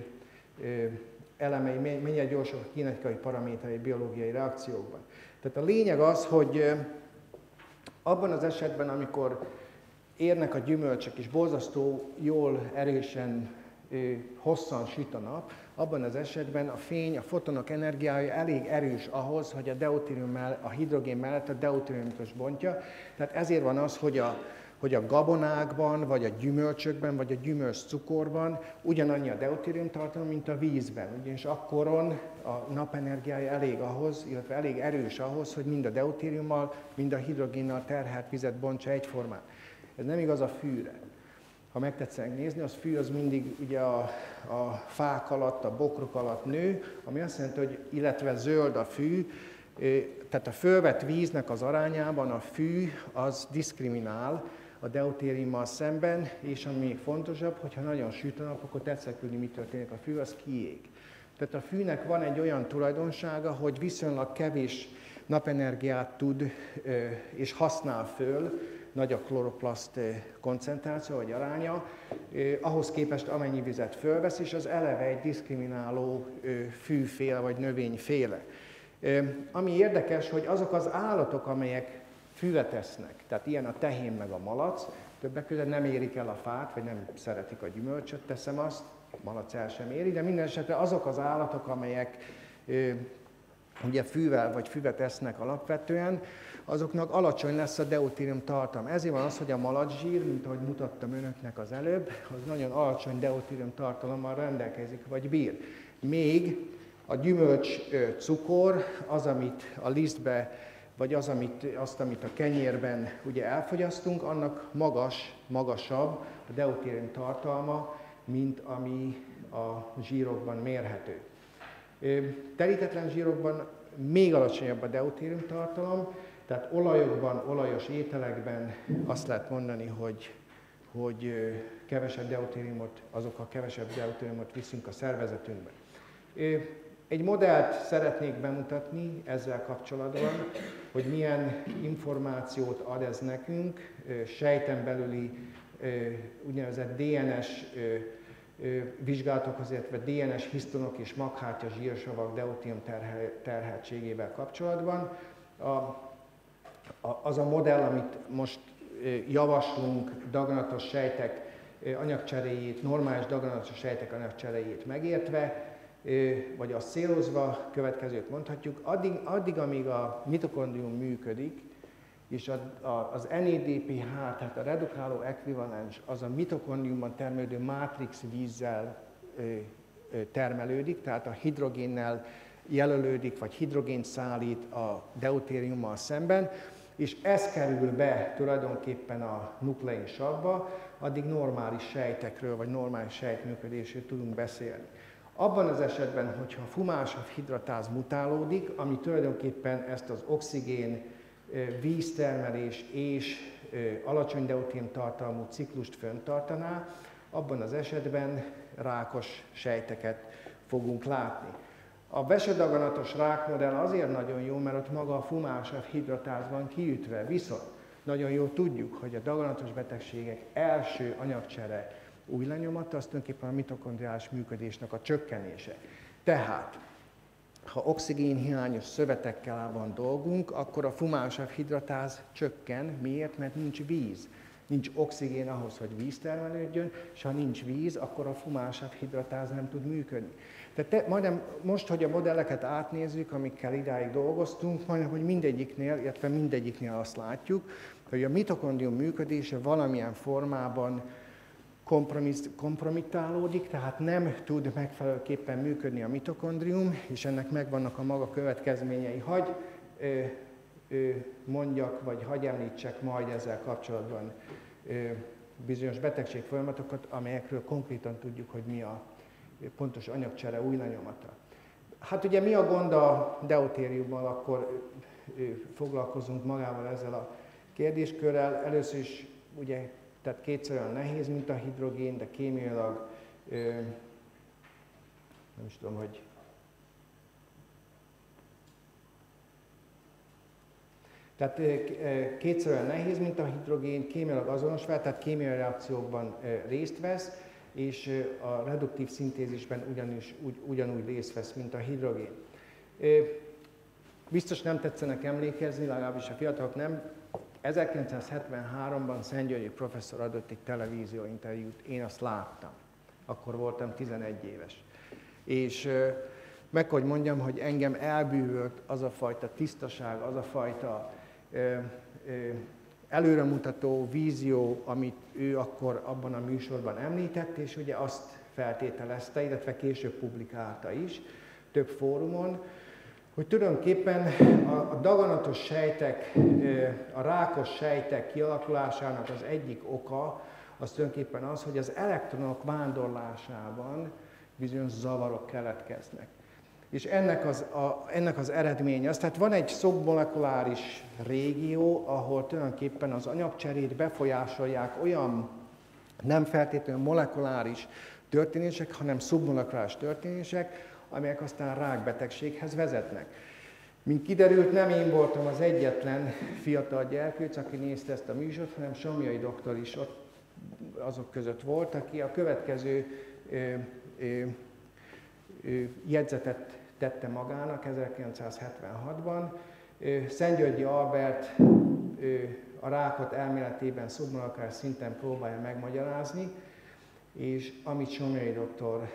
elemei, mennyire gyorsak a kinetikai paraméterei biológiai reakciókban. Tehát a lényeg az, hogy abban az esetben, amikor érnek a gyümölcsök és borzasztó jól, erősen, hosszan süt a nap, abban az esetben a fény, a fotonok energiája elég erős ahhoz, hogy a hidrogén mellett a deutériumot is bontja. Tehát ezért van az, hogy a gabonákban, vagy a gyümölcsökben, vagy a gyümölcscukorban ugyanannyi a deutérium tartalom, mint a vízben. Ugyanis akkoron a napenergiája elég ahhoz, illetve elég erős ahhoz, hogy mind a deutériummal, mind a hidrogénnal terhelt vizet bontsa egyformán. Ez nem igaz a fűre. Ha megtetszenek nézni, az fű az mindig ugye a fák alatt, a bokrok alatt nő, ami azt jelenti, hogy illetve zöld a fű, tehát a fölvett víznek az arányában a fű az diszkriminál a deutériummal szemben, és ami még fontosabb, hogyha nagyon süt a nap, akkor tetszik tudni, mi történik, a fű az kiég. Tehát a fűnek van egy olyan tulajdonsága, hogy viszonylag kevés napenergiát tud és használ föl, nagy a kloroplaszt koncentráció vagy aránya, ahhoz képest amennyi vizet fölvesz, és az eleve egy diszkrimináló fűféle vagy növényféle. Ami érdekes, hogy azok az állatok, amelyek füvet esznek, tehát ilyen a tehén meg a malac, többek között nem érik el a fát, vagy nem szeretik a gyümölcsöt, teszem azt, a malac el sem éri, de minden esetre azok az állatok, amelyek ugye fűvel vagy füvet esznek alapvetően, azoknak alacsony lesz a deutérium tartalma. Ezért van az, hogy a malacszsír, mint ahogy mutattam önöknek az előbb, az nagyon alacsony deutérium tartalommal rendelkezik, vagy bír. Még a gyümölcs cukor, az, amit a lisztbe, vagy azt, amit a kenyérben ugye elfogyasztunk, annak magasabb a deutérium tartalma, mint ami a zsírokban mérhető. Telítetlen zsírokban még alacsonyabb a deutérium tartalom, tehát olajokban, olajos ételekben azt lehet mondani, hogy kevesebb deutériumot, azokkal kevesebb deutériumot viszünk a szervezetünkbe. Egy modellt szeretnék bemutatni ezzel kapcsolatban, hogy milyen információt ad ez nekünk, sejten belüli úgynevezett DNS vizsgálatokhoz, illetve DNS hisztonok és maghártya zsírsavak deutérium terheltségével kapcsolatban. Az a modell, amit most javaslunk, daganatos sejtek anyagcseréjét, normális daganatos sejtek anyagcseréjét megértve, vagy azt célozva, következőt mondhatjuk, addig amíg a mitokondrium működik, és az NADPH, tehát a redukáló ekvivalens, az a mitokondriumban termelődő mátrix vízzel termelődik, tehát a hidrogénnel jelölődik, vagy hidrogént szállít a deutériummal szemben, és ez kerül be tulajdonképpen a nuklein savba, addig normális sejtekről, vagy normális sejtműködésről tudunk beszélni. Abban az esetben, hogyha a fumálsav hidratáz mutálódik, ami tulajdonképpen ezt az oxigén, víztermelés és alacsony deutérium tartalmú ciklust fenntartaná, abban az esetben rákos sejteket fogunk látni. A vesedaganatos rákmodell azért nagyon jó, mert ott maga a fumálsav hidratát van kiütve, viszont nagyon jól tudjuk, hogy a daganatos betegségek első anyagcsere új lenyomata, az tulajdonképpen a mitokondriális működésnek a csökkenése. Tehát, ha oxigénhiányos szövetekkel van dolgunk, akkor a fumálsav hidratáz csökken. Miért? Mert nincs víz. Nincs oxigén ahhoz, hogy víz termelődjön, és ha nincs víz, akkor a fumálsav hidratáz nem tud működni. Tehát majdnem most, hogy a modelleket átnézzük, amikkel idáig dolgoztunk, majdnem, hogy mindegyiknél azt látjuk, hogy a mitokondrium működése valamilyen formában kompromittálódik, tehát nem tud megfelelőképpen működni a mitokondrium, és ennek megvannak a maga következményei. Hagy mondjak, vagy hagy említsek majd ezzel kapcsolatban bizonyos betegségfolyamatokat, amelyekről konkrétan tudjuk, hogy mi a pontos anyagcsere új lenyomata. Hát ugye mi a gond a deutériummal, akkor foglalkozunk magával ezzel a kérdéskörrel. Először is ugye, tehát kétszer olyan nehéz, mint a hidrogén, de kémiailag nem is tudom, hogy tehát kétszer olyan nehéz, mint a hidrogén, kémiailag azonos fel, tehát kémiai reakciókban részt vesz, és a reduktív szintézisben ugyanúgy részt vesz, mint a hidrogén. Biztos nem tetszenek emlékezni, legalábbis a fiatalok nem. 1973-ban Szentgyörgyi professzor adott egy televízióinterjút, én azt láttam. Akkor voltam 11 éves. És meg hogy mondjam, hogy engem elbűvölt az a fajta tisztaság, az a fajta előremutató vízió, amit ő akkor abban a műsorban említett, és ugye azt feltételezte, illetve később publikálta is több fórumon, hogy tulajdonképpen a daganatos sejtek, a rákos sejtek kialakulásának az egyik oka, az tulajdonképpen az, hogy az elektronok vándorlásában bizonyos zavarok keletkeznek. És ennek az eredménye az, tehát van egy szubmolekuláris régió, ahol tulajdonképpen az anyagcserét befolyásolják olyan nem feltétlenül molekuláris történések, hanem szubmolekuláris történések, amelyek aztán rákbetegséghez vezetnek. Mint kiderült, nem én voltam az egyetlen fiatal gyerkőc, aki nézte ezt a műsort, hanem Somlyai doktor is ott azok között volt, aki a következő jegyzetet tette magának 1976-ban. Szentgyörgyi Albert a rákot elméletében szubmolekuláris szinten próbálja megmagyarázni, és amit Somlyai doktor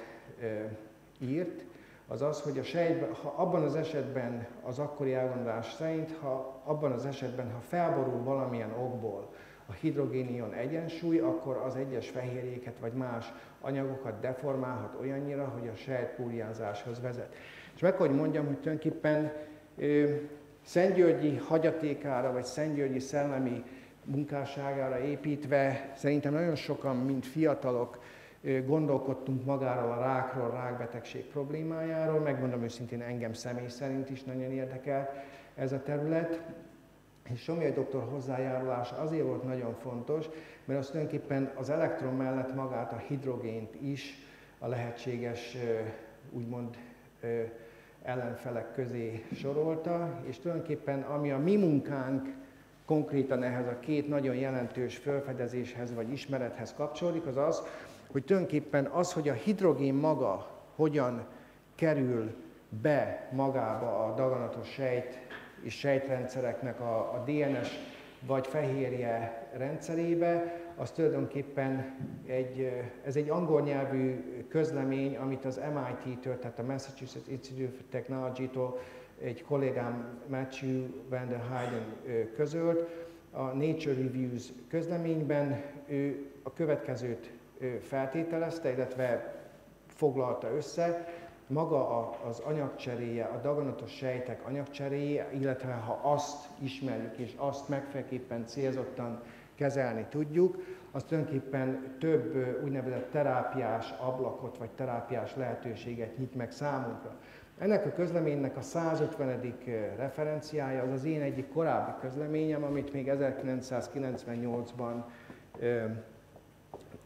írt, az az, hogy a sejtben, ha abban az esetben az akkori elgondolás szerint, abban az esetben, ha felborul valamilyen okból a hidrogén-ion egyensúly, akkor az egyes fehérjéket vagy más anyagokat deformálhat olyannyira, hogy a sejtpúriázáshoz vezet. És meg hogy mondjam, hogy tulajdonképpen Szentgyörgyi hagyatékára, vagy Szentgyörgyi szellemi munkásságára építve szerintem nagyon sokan, mint fiatalok, gondolkodtunk magáról a rákról, rákbetegség problémájáról. Megmondom őszintén, engem személy szerint is nagyon érdekelt ez a terület. És Somlyai doktor hozzájárulása azért volt nagyon fontos, mert az tulajdonképpen az elektron mellett magát a hidrogént is a lehetséges, úgymond ellenfelek közé sorolta, és tulajdonképpen ami a mi munkánk konkrétan ehhez a két nagyon jelentős felfedezéshez vagy ismerethez kapcsolódik, az az, hogy tulajdonképpen az, hogy a hidrogén maga hogyan kerül be magába a daganatos sejt és sejtrendszereknek a DNS vagy fehérje rendszerébe, az tulajdonképpen egy angol nyelvű közlemény, amit az MIT-től, tehát a Massachusetts Institute of Technology-tól egy kollégám Matthew van der Heyden közölt. A Nature Reviews közleményben ő a következőt feltételezte, illetve foglalta össze, maga az anyagcseréje, a daganatos sejtek anyagcseréje, illetve ha azt ismerjük és azt megfelelőképpen célzottan kezelni tudjuk, az tulajdonképpen több úgynevezett terápiás ablakot vagy terápiás lehetőséget nyit meg számunkra. Ennek a közleménynek a 150. referenciája az az én egyik korábbi közleményem, amit még 1998-ban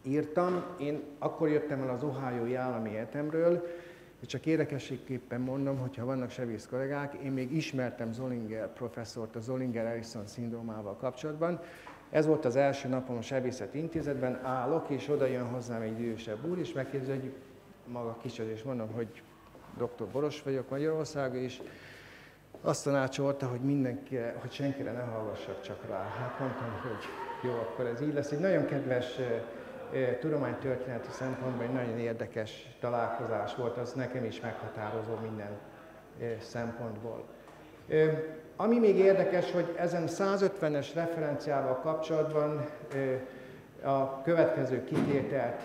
írtam. Én akkor jöttem el az Ohiói Állami Egyetemről, és csak érdekességképpen mondom, hogyha vannak sebész kollégák, én még ismertem Zollinger professzort a Zollinger-Ellison szindrómával kapcsolatban. Ez volt az első napom a Sebészeti Intézetben, állok, és oda jön hozzám egy idősebb úr, és megkérdezi, hogy maga kicsit, és mondom, hogy dr. Boros vagyok Magyarországon, és azt tanácsolta, hogy senkire ne hallgassak csak rá. Hát mondtam, hogy jó, akkor ez így lesz. Egy nagyon kedves tudománytörténeti szempontból egy nagyon érdekes találkozás volt, az nekem is meghatározó minden szempontból. Ami még érdekes, hogy ezen 150-es referenciával kapcsolatban a következő kitételt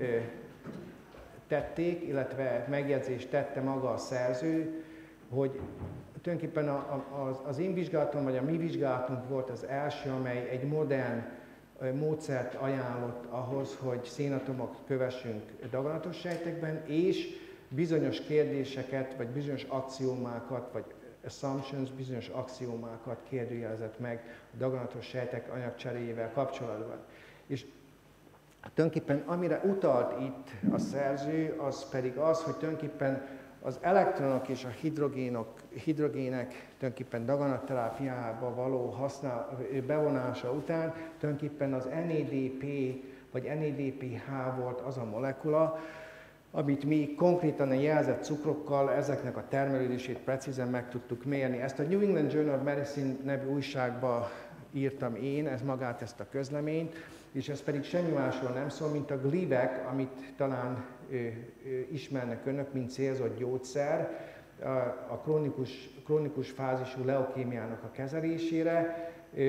tették, illetve megjegyzést tette maga a szerző, hogy tulajdonképpen az én vizsgálatom, vagy a mi vizsgálatunk volt az első, amely egy modern módszert ajánlott ahhoz, hogy szénatomokat kövessünk daganatos sejtekben, és bizonyos kérdéseket, vagy bizonyos axiómákat, vagy assumptions, bizonyos axiómákat kérdőjelezett meg a daganatos sejtek anyagcseréjével kapcsolatban. És tulajdonképpen amire utalt itt a szerző, az pedig az, hogy tulajdonképpen az elektronok és a hidrogének tulajdonképpen daganatterápiába való bevonása után tulajdonképpen az NADP vagy NADPH volt az a molekula, amit mi konkrétan a jelzett cukrokkal ezeknek a termelődését precízen meg tudtuk mérni. Ezt a New England Journal of Medicine nevű újságba írtam én, ezt a közleményt, és ez pedig semmi másról nem szól, mint a Glivec, amit talán ismernek önök, mint célzott gyógyszer a krónikus fázisú leukémiának a kezelésére.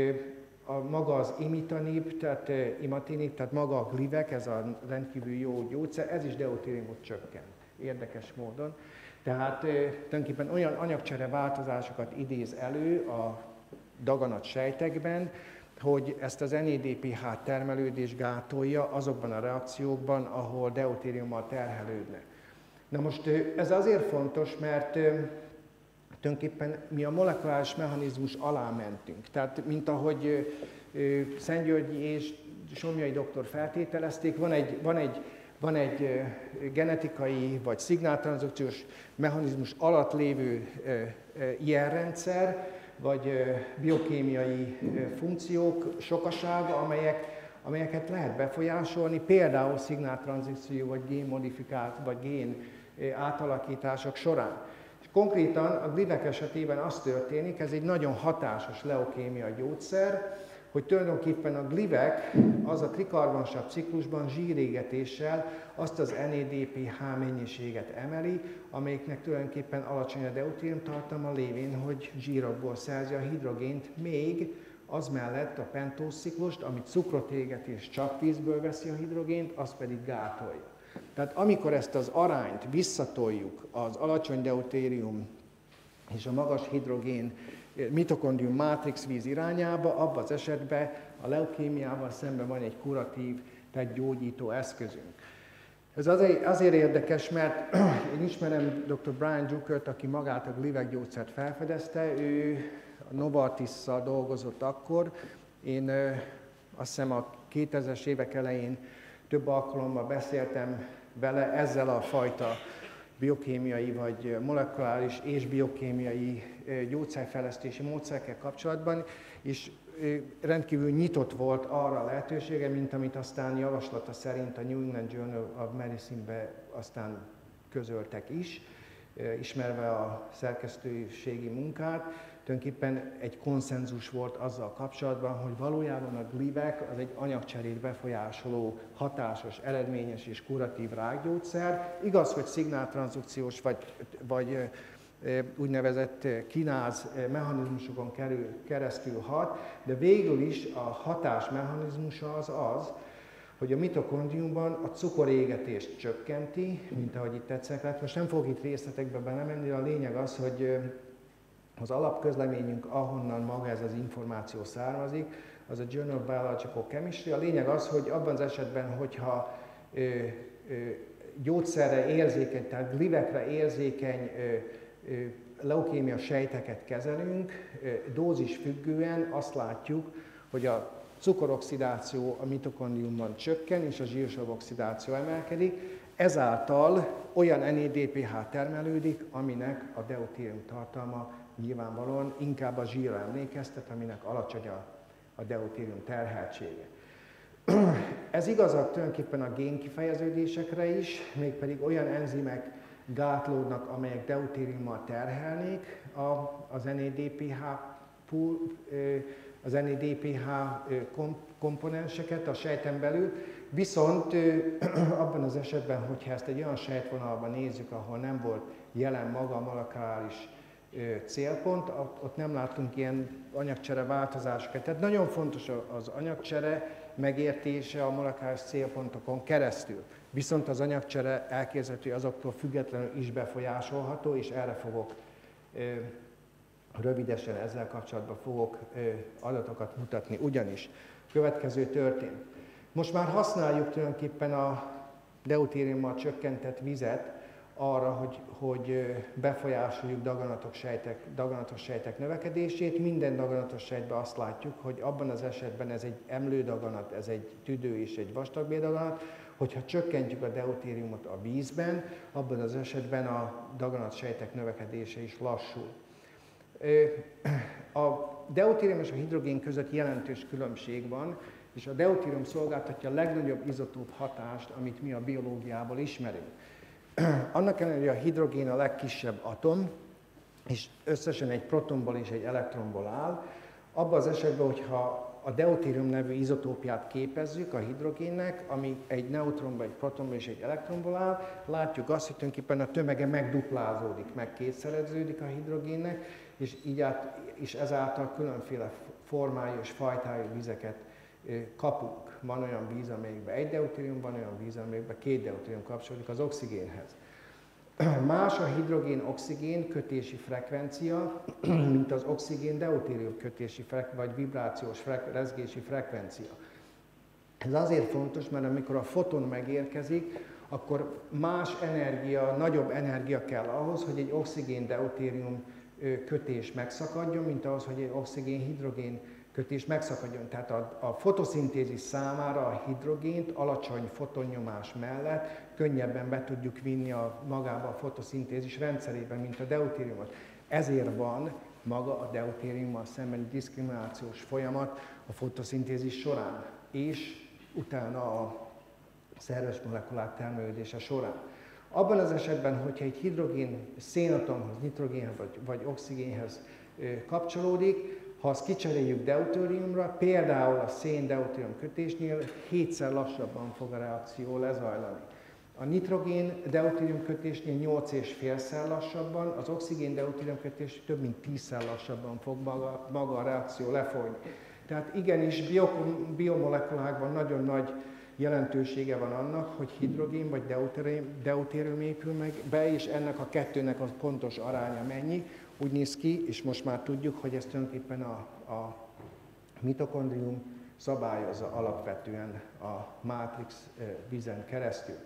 Maga az imatinib, tehát maga a Glivec, ez a rendkívül jó gyógyszer, ez is deutériumot csökkent, érdekes módon. Tehát tulajdonképpen olyan anyagcsere változásokat idéz elő a daganat sejtekben, hogy ezt az NADPH termelődés gátolja azokban a reakciókban, ahol deutériummal terhelődne. Na most ez azért fontos, mert tulajdonképpen mi a molekuláris mechanizmus alá mentünk. Tehát, mint ahogy Szentgyörgyi és Somlyai doktor feltételezték, van egy genetikai vagy szignáltranszdukciós mechanizmus alatt lévő jelrendszer, vagy biokémiai funkciók sokasága, amelyeket lehet befolyásolni, például szignáltranszdukció, vagy génmodifikált, vagy gén átalakítások során. És konkrétan a Glivec esetében az történik, ez egy nagyon hatásos leukémia gyógyszer, hogy tulajdonképpen a Glivec az a trikarbonsav ciklusban zsírégetéssel azt az NADPH mennyiséget emeli, amelyiknek tulajdonképpen alacsony a deutérium tartalma lévén, hogy zsírokból szerzi a hidrogént, még az mellett a pentóz ciklust, amit cukrot éget és csak vízből veszi a hidrogént, az pedig gátolja. Tehát amikor ezt az arányt visszatoljuk az alacsony deutérium és a magas hidrogén mitokondrium mátrix víz irányába, abban az esetben a leukémiával szemben van egy kuratív, tehát gyógyító eszközünk. Ez azért érdekes, mert én ismerem dr. Brian Druckert, aki magát a Glivec gyógyszert felfedezte, ő a Novartissal dolgozott akkor. Én azt hiszem a 2000-es évek elején több alkalommal beszéltem vele ezzel a fajta biokémiai vagy molekuláris és biokémiai gyógyszerfejlesztési módszerekkel kapcsolatban, és rendkívül nyitott volt arra a lehetősége, mint amit aztán javaslata szerint a New England Journal of Medicine-be aztán közöltek is, ismerve a szerkesztőségi munkát. Tulajdonképpen egy konszenzus volt azzal kapcsolatban, hogy valójában a Glivec az egy anyagcserét befolyásoló, hatásos, eredményes és kuratív rákgyógyszer. Igaz, hogy szignáltranszdukciós vagy úgynevezett kináz mechanizmusokon keresztül hat, de végül is a hatás mechanizmusa az, hogy a mitokondriumban a cukorégetést csökkenti, mint ahogy itt tetszek lett. Most nem fogok itt részletekbe belemenni, de a lényeg az, hogy az alapközleményünk, ahonnan maga ez az információ származik, az a Journal of Biological Chemistry. A lényeg az, hogy abban az esetben, hogyha gyógyszerre érzékeny, tehát Glivecre érzékeny leukémia sejteket kezelünk, dózis függően azt látjuk, hogy a cukoroxidáció a mitokondriumban csökken, és a zsírsav oxidáció emelkedik, ezáltal olyan NADPH termelődik, aminek a deutérium tartalma nyilvánvalóan inkább a zsírra emlékeztet, aminek alacsony a deutérium terheltsége. Ez igazak tulajdonképpen a génkifejeződésekre is, mégpedig olyan enzimek gátlódnak, amelyek deutériummal terhelnék az NADPH komponenseket a sejten belül, viszont abban az esetben, hogyha ezt egy olyan sejtvonalban nézzük, ahol nem volt jelen maga a molekuláris célpont, ott nem látunk ilyen anyagcsere változásokat. Tehát nagyon fontos az anyagcsere megértése a molekuláris célpontokon keresztül. Viszont az anyagcsere elképzelhető, azoktól függetlenül is befolyásolható, és erre fogok rövidesen ezzel kapcsolatban fogok adatokat mutatni. Ugyanis következő történt. Most már használjuk tulajdonképpen a deutériummal csökkentett vizet arra, hogy befolyásoljuk daganatos sejtek növekedését. Minden daganatos sejtben azt látjuk, hogy abban az esetben ez egy emlődaganat, ez egy tüdő és egy vastagbéldaganat, hogyha csökkentjük a deutériumot a vízben, abban az esetben a daganat sejtek növekedése is lassul. A deutérium és a hidrogén között jelentős különbség van, és a deutérium szolgáltatja a legnagyobb izotóp hatást, amit mi a biológiából ismerünk. Annak ellenére, hogy a hidrogén a legkisebb atom, és összesen egy protonból és egy elektronból áll, abban az esetben, hogyha a deutérium nevű izotópját képezzük a hidrogénnek, ami egy neutronból, egy protonból és egy elektronból áll, látjuk azt, hogy tulajdonképpen a tömege megduplázódik, megkétszereződik a hidrogénnek, és ezáltal különféle formájú és fajtájú vizeket kapunk. Van olyan víz, amelyikben egy deutérium, van olyan víz, amelyikben két deutérium kapcsolódik az oxigénhez. Más a hidrogén-oxigén kötési frekvencia, mint az oxigén-deutérium kötési vagy vibrációs rezgési frekvencia. Ez azért fontos, mert amikor a foton megérkezik, akkor más energia, nagyobb energia kell ahhoz, hogy egy oxigén-deutérium kötés megszakadjon, mint ahhoz, hogy egy oxigén-hidrogén kötés megszakadjon. Tehát a fotoszintézis számára a hidrogént alacsony fotonnyomás mellett könnyebben be tudjuk vinni magába a fotoszintézis rendszerében, mint a deutériumot. Ezért van maga a deutériummal szembeni diszkriminációs folyamat a fotoszintézis során, és utána a szerves molekulák termelődése során. Abban az esetben, hogyha egy hidrogén szénatomhoz, nitrogénhez vagy oxigénhez kapcsolódik, ha azt kicseréljük deutériumra, például a szén-deutérium kötésnél 7-szer lassabban fog a reakció lezajlani. A nitrogén-deutérium kötésnél 8,5-szer lassabban, az oxigén-deutérium kötés több mint 10-szer lassabban fog maga a reakció lefolyni. Tehát igenis biomolekulákban nagyon nagy jelentősége van annak, hogy hidrogén vagy deutérium épül meg be, és ennek a kettőnek a pontos aránya mennyi. Úgy néz ki, és most már tudjuk, hogy ezt tulajdonképpen a mitokondrium szabályozza alapvetően a mátrix vízen keresztül.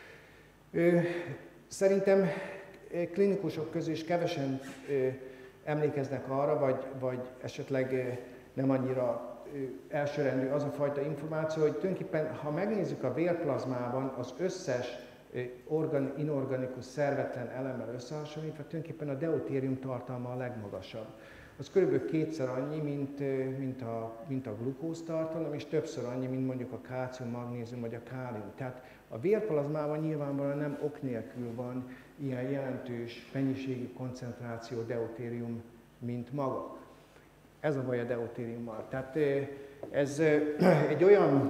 Szerintem klinikusok közül is kevesen emlékeznek arra, vagy esetleg nem annyira elsőrendű az a fajta információ, hogy tulajdonképpen, ha megnézzük a vérplazmában az összes inorganikus szervetlen elemmel összehasonlítva, tulajdonképpen a deutérium tartalma a legmagasabb. Az kb. 2-szer annyi, mint a glukóz tartalom, és többször annyi, mint mondjuk a kálcium, magnézium vagy a kálium. Tehát a vérplazmában nyilvánvalóan nem ok nélkül van ilyen jelentős mennyiségű koncentráció deutérium, mint maga. Ez a baj a deutériummal. Tehát ez egy olyan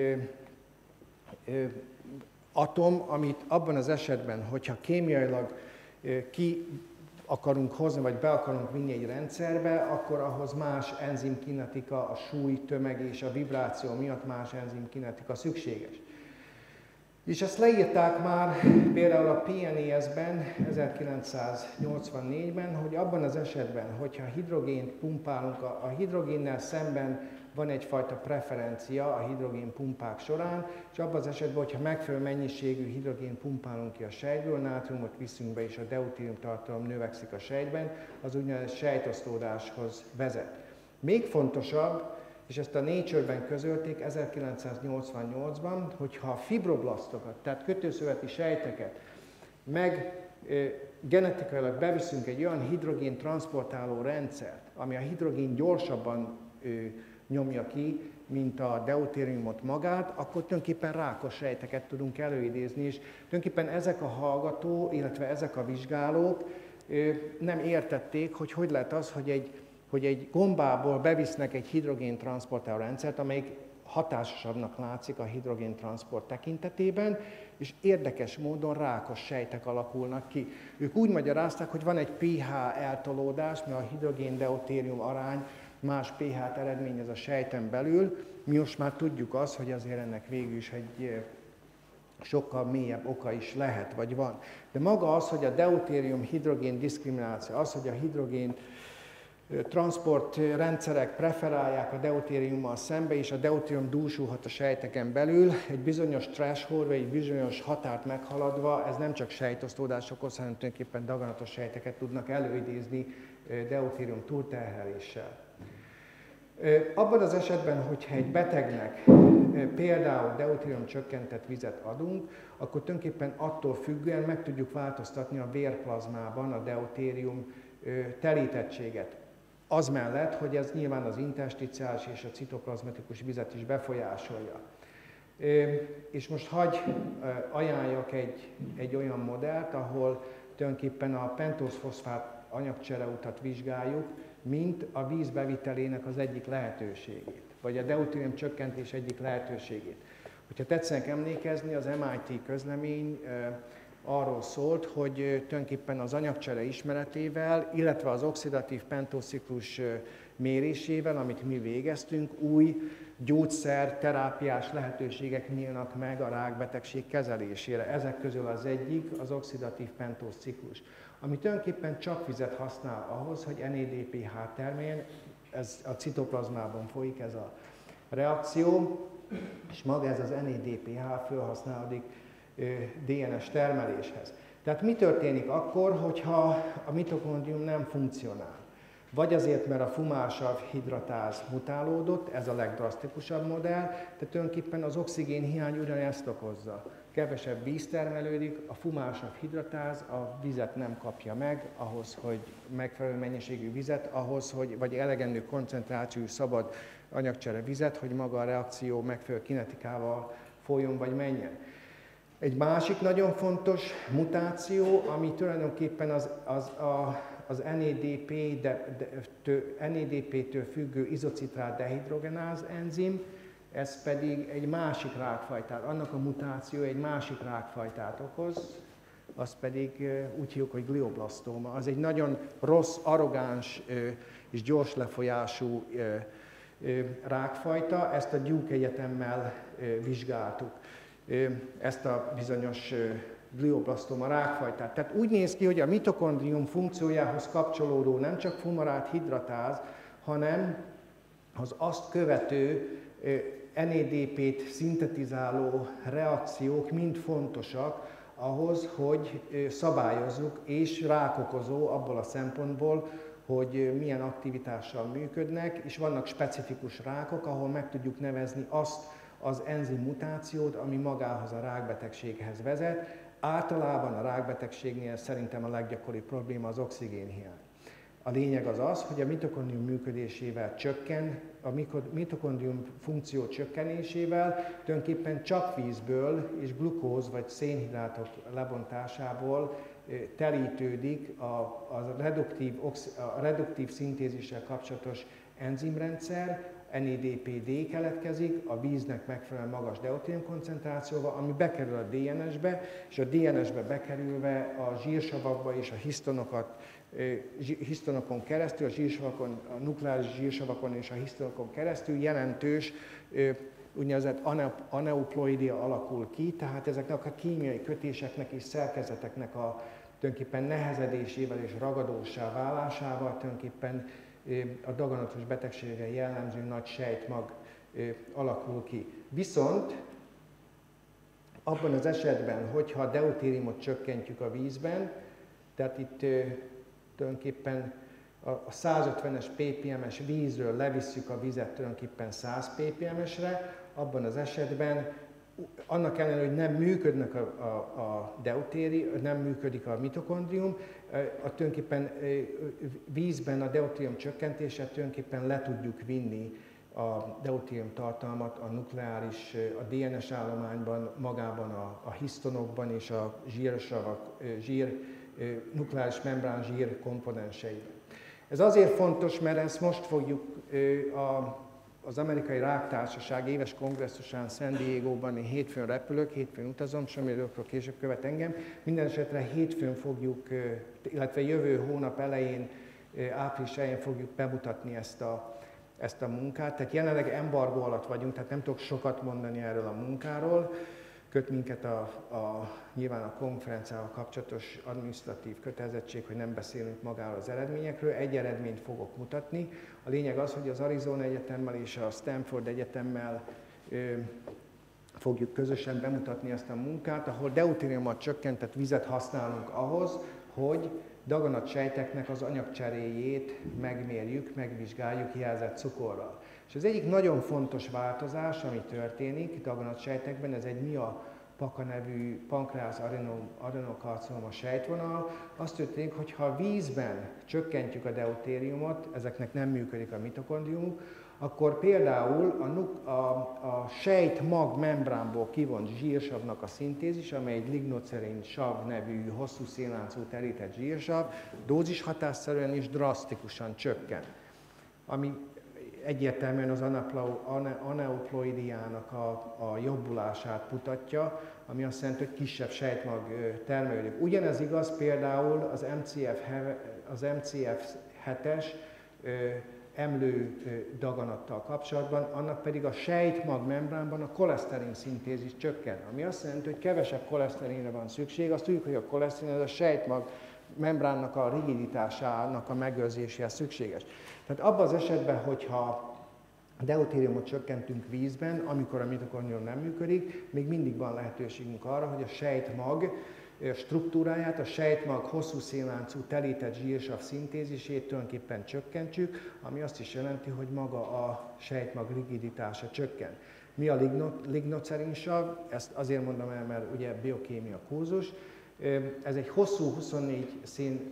atom, amit abban az esetben, hogyha kémiailag ki akarunk hozni, vagy be akarunk vinni egy rendszerbe, akkor ahhoz más enzimkinetika, a súly, tömeg és a vibráció miatt más enzimkinetika szükséges. És ezt leírták már például a PNAS-ben 1984-ben, hogy abban az esetben, hogyha hidrogént pumpálunk, a hidrogénnel szemben van egyfajta preferencia a hidrogén pumpák során, és abban az esetben, hogyha megfelelő mennyiségű hidrogén pumpálunk ki a sejtből, nátriumot viszünk be, és a deutérium tartalom növekszik a sejtben, az úgynevezett sejtosztódáshoz vezet. Még fontosabb, és ezt a Nature-ben közölték 1988-ban, hogyha a fibroblasztokat, tehát kötőszöveti sejteket genetikailag beviszünk egy olyan hidrogén transportáló rendszert, ami a hidrogén gyorsabban nyomja ki, mint a deutériumot magát, akkor tulajdonképpen rákos sejteket tudunk előidézni, és tulajdonképpen ezek a hallgatók, illetve ezek a vizsgálók nem értették, hogy lehet az, hogy egy gombából bevisznek egy hidrogén transportáló rendszert, amelyik hatásosabbnak látszik a hidrogén transport tekintetében, és érdekes módon rákos sejtek alakulnak ki. Ők úgy magyarázták, hogy van egy pH eltolódás, mert a hidrogén-deutérium arány más pH-t eredményez a sejten belül. Mi most már tudjuk azt, hogy azért ennek végül is egy sokkal mélyebb oka is lehet, vagy van. De maga az, hogy a deutérium-hidrogén diszkrimináció, az, hogy a hidrogén transport rendszerek preferálják a deutériummal szembe, és a deutérium dúsulhat a sejteken belül, egy bizonyos threshold, vagy egy bizonyos határt meghaladva, ez nem csak sejtosztódás okoz, hanem tulajdonképpen daganatos sejteket tudnak előidézni deutérium túlterheléssel. Abban az esetben, hogyha egy betegnek például deutérium csökkentett vizet adunk, akkor tulajdonképpen attól függően meg tudjuk változtatni a vérplazmában a deutérium telítettséget. Az mellett, hogy ez nyilván az intersticiális és a citoplazmatikus vizet is befolyásolja. És most hagy ajánljak egy olyan modellt, ahol tulajdonképpen a pentózfoszfát anyagcsereutat vizsgáljuk, mint a víz bevitelének az egyik lehetőségét, vagy a deutérium csökkentés egyik lehetőségét. Hogyha tetszenek emlékezni, az MIT közlemény arról szólt, hogy tulajdonképpen az anyagcsere ismeretével, illetve az oxidatív pentóciklus mérésével, amit mi végeztünk, új gyógyszer, terápiás lehetőségek nyílnak meg a rákbetegség kezelésére. Ezek közül az egyik az oxidatív pentóciklus, ami tulajdonképpen csak vizet használ ahhoz, hogy NADPH termeljen, ez a citoplazmában folyik ez a reakció, és maga ez az NADPH felhasználódik DNS termeléshez. Tehát mi történik akkor, hogyha a mitokondrium nem funkcionál? Vagy azért, mert a fumársav hidratáz mutálódott, ez a legdrasztikusabb modell, tehát tulajdonképpen az oxigén hiány ugyanezt okozza. Kevesebb víz termelődik, a fumársav hidratáz a vizet nem kapja meg, ahhoz, hogy megfelelő mennyiségű vizet, ahhoz, hogy, vagy elegendő koncentrációjú szabad anyagcsere vizet, hogy maga a reakció megfelelő kinetikával folyjon vagy menjen. Egy másik nagyon fontos mutáció, ami tulajdonképpen az NADP-től függő izocitrát dehidrogenáz enzim, ez pedig egy másik rákfajtát, annak a mutáció egy másik rákfajtát okoz, az pedig úgy hívjuk, hogy glioblasztóma. Az egy nagyon rossz, arrogáns és gyors lefolyású rákfajta, ezt a Duke Egyetemmel vizsgáltuk, ezt a bizonyos glioblasztóma rákfajtát. Tehát úgy néz ki, hogy a mitokondrium funkciójához kapcsolódó nem csak fumarát hidratáz, hanem az azt követő NADP-t szintetizáló reakciók mind fontosak ahhoz, hogy szabályozzuk és rákokozó abból a szempontból, hogy milyen aktivitással működnek, és vannak specifikus rákok, ahol meg tudjuk nevezni azt az enzim mutációt, ami magához a rákbetegséghez vezet. Általában a rákbetegségnél szerintem a leggyakoribb probléma az oxigénhiány. A lényeg az az, hogy a mitokondrium működésével csökken, a mitokondrium funkció csökkenésével tulajdonképpen csak vízből és glukóz vagy szénhidrátok lebontásából telítődik a reduktív szintézissel kapcsolatos enzimrendszer, NADPD keletkezik, a víznek megfelelően magas deutérium koncentrációval, ami bekerül a DNS-be, és a DNS-be bekerülve a zsírsavakba és a hisztonokon keresztül, a nukleáris zsírsavakon és a hisztonokon keresztül jelentős úgynevezett aneuploidia alakul ki, tehát ezeknek a kémiai kötéseknek és szerkezeteknek a tulajdonképpen nehezedésével és ragadóssá válásával tulajdonképpen a daganatos betegségre jellemző nagy sejtmag alakul ki. Viszont abban az esetben, hogyha a deutériumot csökkentjük a vízben, tehát itt tulajdonképpen a 150-es ppm-es vízről levisszük a vizet tulajdonképpen 100 ppm-esre, abban az esetben annak ellenére, hogy nem működnek a deutérium, nem működik a mitokondrium, tulajdonképpen vízben a deutérium csökkentése tulajdonképpen le tudjuk vinni a deutérium tartalmat a nukleáris, a DNS állományban, magában a hisztonokban és a zsírsavak, nukleáris membrán zsír komponenseiben. Ez azért fontos, mert ezt most fogjuk az Amerikai Ráktársaság éves kongresszusán San Diegóban, én hétfőn repülök, hétfőn utazom, Somlyódokról később követ engem. Minden esetre hétfőn fogjuk, illetve jövő hónap elején, április elején fogjuk bemutatni ezt a munkát. Tehát jelenleg embargó alatt vagyunk, tehát nem tudok sokat mondani erről a munkáról. Köt minket nyilván a konferenciával kapcsolatos adminisztratív kötelezettség, hogy nem beszélünk magáról az eredményekről. Egy eredményt fogok mutatni. A lényeg az, hogy az Arizona Egyetemmel és a Stanford Egyetemmel fogjuk közösen bemutatni ezt a munkát, ahol deutériummal csökkentett vizet használunk ahhoz, hogy daganatsejteknek az anyagcseréjét megmérjük, megvizsgáljuk jelzett cukorral. És az egyik nagyon fontos változás, ami történik daganatsejtekben, ez egy MIA-PACA nevű pankreász adenokarcinoma sejtvonal. Az történik, hogy ha a vízben csökkentjük a deutériumot, ezeknek nem működik a mitokondriumuk, akkor például a sejtmag membránból kivont zsírsavnak a szintézis, amely egy lignocerin sav nevű hosszú szénláncú terített zsírsav, dózishatásszerűen és drasztikusan csökken, ami egyértelműen az aneuploidiának a jobbulását mutatja, ami azt jelenti, hogy kisebb sejtmag termelődik. Ugyanez igaz például az MCF7-es emlő daganattal kapcsolatban, annak pedig a sejtmag membránban a koleszterin szintézis csökken, ami azt jelenti, hogy kevesebb koleszterinre van szükség. Azt tudjuk, hogy a koleszterin az a sejtmag membránnak a rigiditásának a megőrzéséhez szükséges. Tehát abban az esetben, hogyha deutériumot csökkentünk vízben, amikor a mitokondrium nem működik, még mindig van lehetőségünk arra, hogy a sejtmag struktúráját, a sejtmag hosszú szénláncú telített zsírsav szintézisét tulajdonképpen csökkentsük, ami azt is jelenti, hogy maga a sejtmag rigiditása csökken. Mi a lignocerinsav? Ezt azért mondom el, mert ugye biokémia kurzus. Ez egy hosszú 24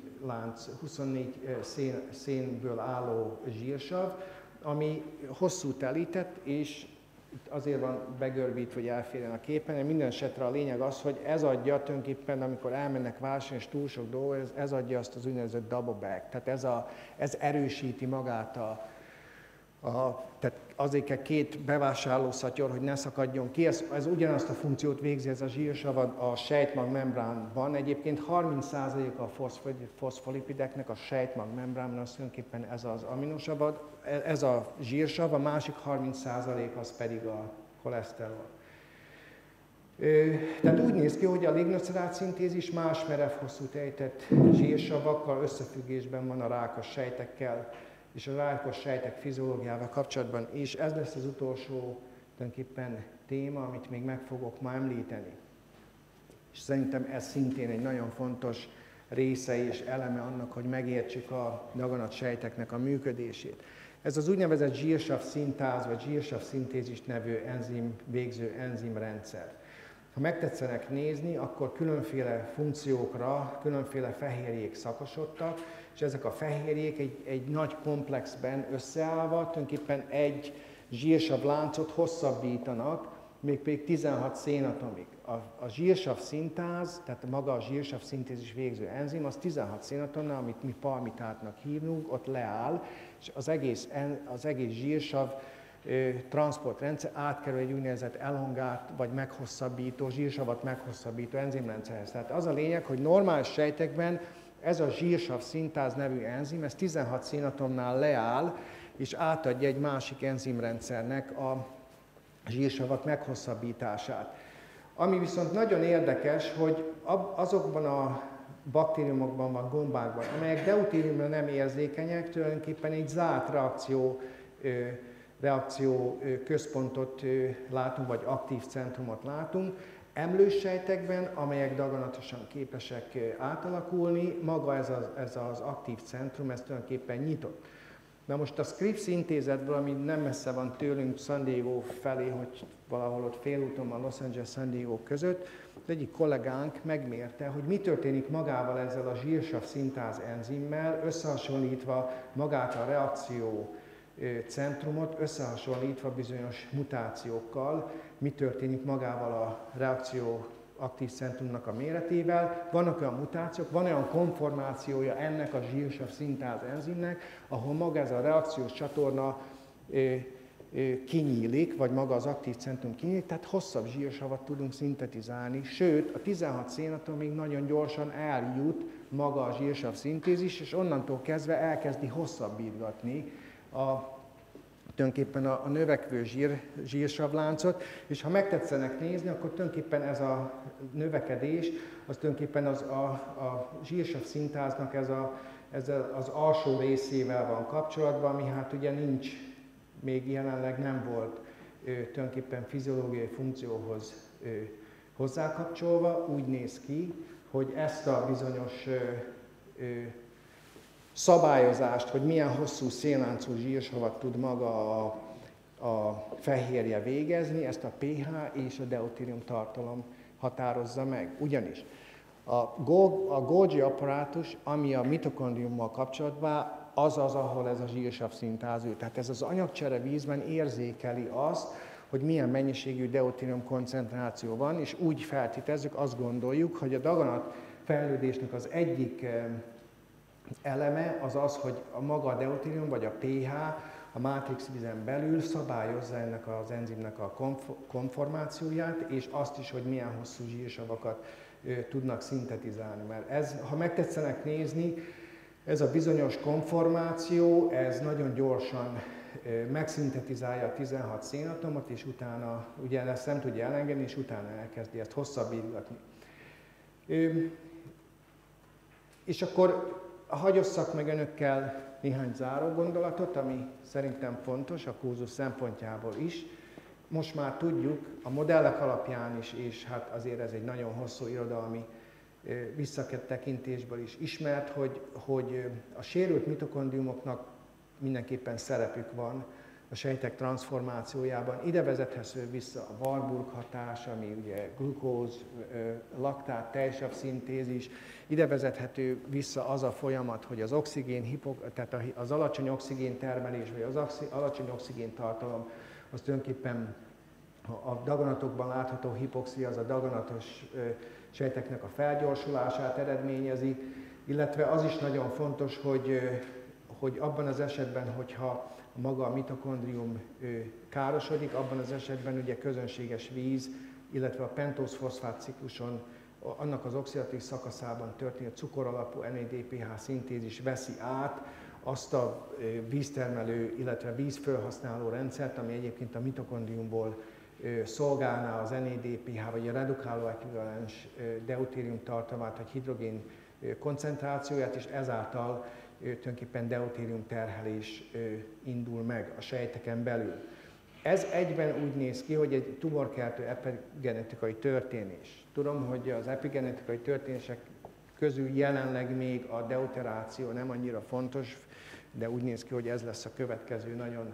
szénből álló zsírsav, ami hosszú telített, és itt azért van begörbítve, hogy elférjen a képen, minden esetre a lényeg az, hogy ez adja tulajdonképpen, amikor elmennek vásárolni, és túl sok dolog, ez adja azt az úgynevezett double bag. Tehát ez erősíti magát tehát azért kell két bevásárlószatyor, hogy ne szakadjon ki. Ez ugyanazt a funkciót végzi, ez a zsírsav a sejtmag membránban. Egyébként 30% a foszfolipideknek a sejtmag membránban, az tulajdonképpen ez az aminosav, ez a zsírsav, a másik 30% az pedig a koleszterol. Tehát úgy néz ki, hogy a lignocerát szintézis más merev hosszú telített zsírsavakkal összefüggésben van a rákos sejtekkel, és a rákos sejtek fiziológiával kapcsolatban, és ez lesz az utolsó tulajdonképpen téma, amit még meg fogok ma említeni. És szerintem ez szintén egy nagyon fontos része és eleme annak, hogy megértsük a daganatsejteknek a működését. Ez az úgynevezett zsírsav szintáz, vagy zsírsav szintézis nevű végző enzimrendszer. Ha megtetszenek nézni, akkor különféle funkciókra, különféle fehérjék szakosodtak, és ezek a fehérjék egy nagy komplexben összeállva tulajdonképpen egy zsírsav láncot hosszabbítanak, mégpedig 16 szénatomig. A zsírsav szintáz, tehát maga a zsírsav szintézis végző enzim, az 16 szénatomnál, amit mi palmitátnak hívunk, ott leáll, és az egész zsírsav transportrendszer átkerül egy úgynevezett elongált vagy meghosszabbító, zsírsavat meghosszabbító enzimrendszerhez. Tehát az a lényeg, hogy normális sejtekben ez a zsírsav szintáz nevű enzim, ez 16 szénatomnál leáll, és átadja egy másik enzimrendszernek a zsírsavak meghosszabbítását. Ami viszont nagyon érdekes, hogy azokban a baktériumokban vagy gombákban, amelyek deutériumra nem érzékenyek, tulajdonképpen egy zárt reakció központot látunk, vagy aktív centrumot látunk. emlős sejtekben, amelyek daganatosan képesek átalakulni, maga ez az aktív centrum, ez tulajdonképpen nyitott. Na most a Scripps intézetből, ami nem messze van tőlünk San Diego felé, hogy valahol ott félúton van Los Angeles, San Diego között, az egyik kollégánk megmérte, hogy mi történik magával ezzel a zsírsav szintáz enzimmel, összehasonlítva magát a reakció centrumot, összehasonlítva bizonyos mutációkkal, mi történik magával a reakció aktív centrumnak a méretével. Vannak olyan mutációk, van olyan konformációja ennek a zsírsav szintáz enzimnek, ahol maga ez a reakciós csatorna kinyílik, vagy maga az aktív centrum kinyílik, tehát hosszabb zsírsavat tudunk szintetizálni, sőt, a 16 szénatomig nagyon gyorsan eljut maga a zsírsav szintézis, és onnantól kezdve elkezdi hosszabbítgatni tulajdonképpen a növekvő zsírsavláncot, és ha megtetszenek nézni, akkor tulajdonképpen ez a növekedés, az tulajdonképpen a zsírsav szintáznak ez az alsó részével van kapcsolatban, ami hát ugye nincs, még jelenleg nem volt tulajdonképpen fiziológiai funkcióhoz hozzákapcsolva. Úgy néz ki, hogy ezt a bizonyos szabályozást, hogy milyen hosszú szénláncú zsírsavat tud maga a fehérje végezni, ezt a pH és a deutérium tartalom határozza meg. Ugyanis a Golgi apparátus, ami a mitokondriummal kapcsolatban, az, ahol ez a zsírsav szintáz ül. Tehát ez az anyagcsere vízben érzékeli azt, hogy milyen mennyiségű deutérium koncentráció van, és úgy feltételezzük, azt gondoljuk, hogy a daganat fejlődésnek az egyik eleme az az, hogy a maga a deutérium vagy a pH a mátrixvízen belül szabályozza ennek az enzimnek a konformációját, és azt is, hogy milyen hosszú zsírsavakat tudnak szintetizálni. Mert ez, ha megtetszenek nézni, ez a bizonyos konformáció, ez nagyon gyorsan megszintetizálja a 16 szénatomot, és utána ugye ezt nem tudja elengedni, és utána elkezdi ezt hosszabbítgatni. És akkor hagyosszak meg önökkel néhány záró gondolatot, ami szerintem fontos a kurzus szempontjából is. Most már tudjuk a modellek alapján is, és hát azért ez egy nagyon hosszú irodalmi visszatekintésből is ismert, hogy a sérült mitokondriumoknak mindenképpen szerepük van a sejtek transformációjában. Ide vezethető vissza a Warburg hatás, ami ugye glukóz, laktát, tejsav szintézis. Ide vezethető vissza az a folyamat, hogy az oxigén, tehát az alacsony oxigén termelés, vagy az alacsony oxigén tartalom, az tulajdonképpen a daganatokban látható hipoxia, az a daganatos sejteknek a felgyorsulását eredményezi, illetve az is nagyon fontos, hogy abban az esetben, hogyha maga a mitokondrium károsodik, abban az esetben ugye közönséges víz, illetve a pentóz-foszfát cikluson, annak az oxidatív szakaszában történő cukoralapú NADPH szintézis veszi át azt a víztermelő, illetve vízfelhasználó rendszert, ami egyébként a mitokondriumból szolgálná az NADPH, vagy a redukáló ekvivalens deutérium tartalmát, vagy hidrogén koncentrációját, és ezáltal tulajdonképpen deutérium terhelés indul meg a sejteken belül. Ez egyben úgy néz ki, hogy egy tumorkeltő epigenetikai történés. Tudom, hogy az epigenetikai történések közül jelenleg még a deuteráció nem annyira fontos, de úgy néz ki, hogy ez lesz a következő nagyon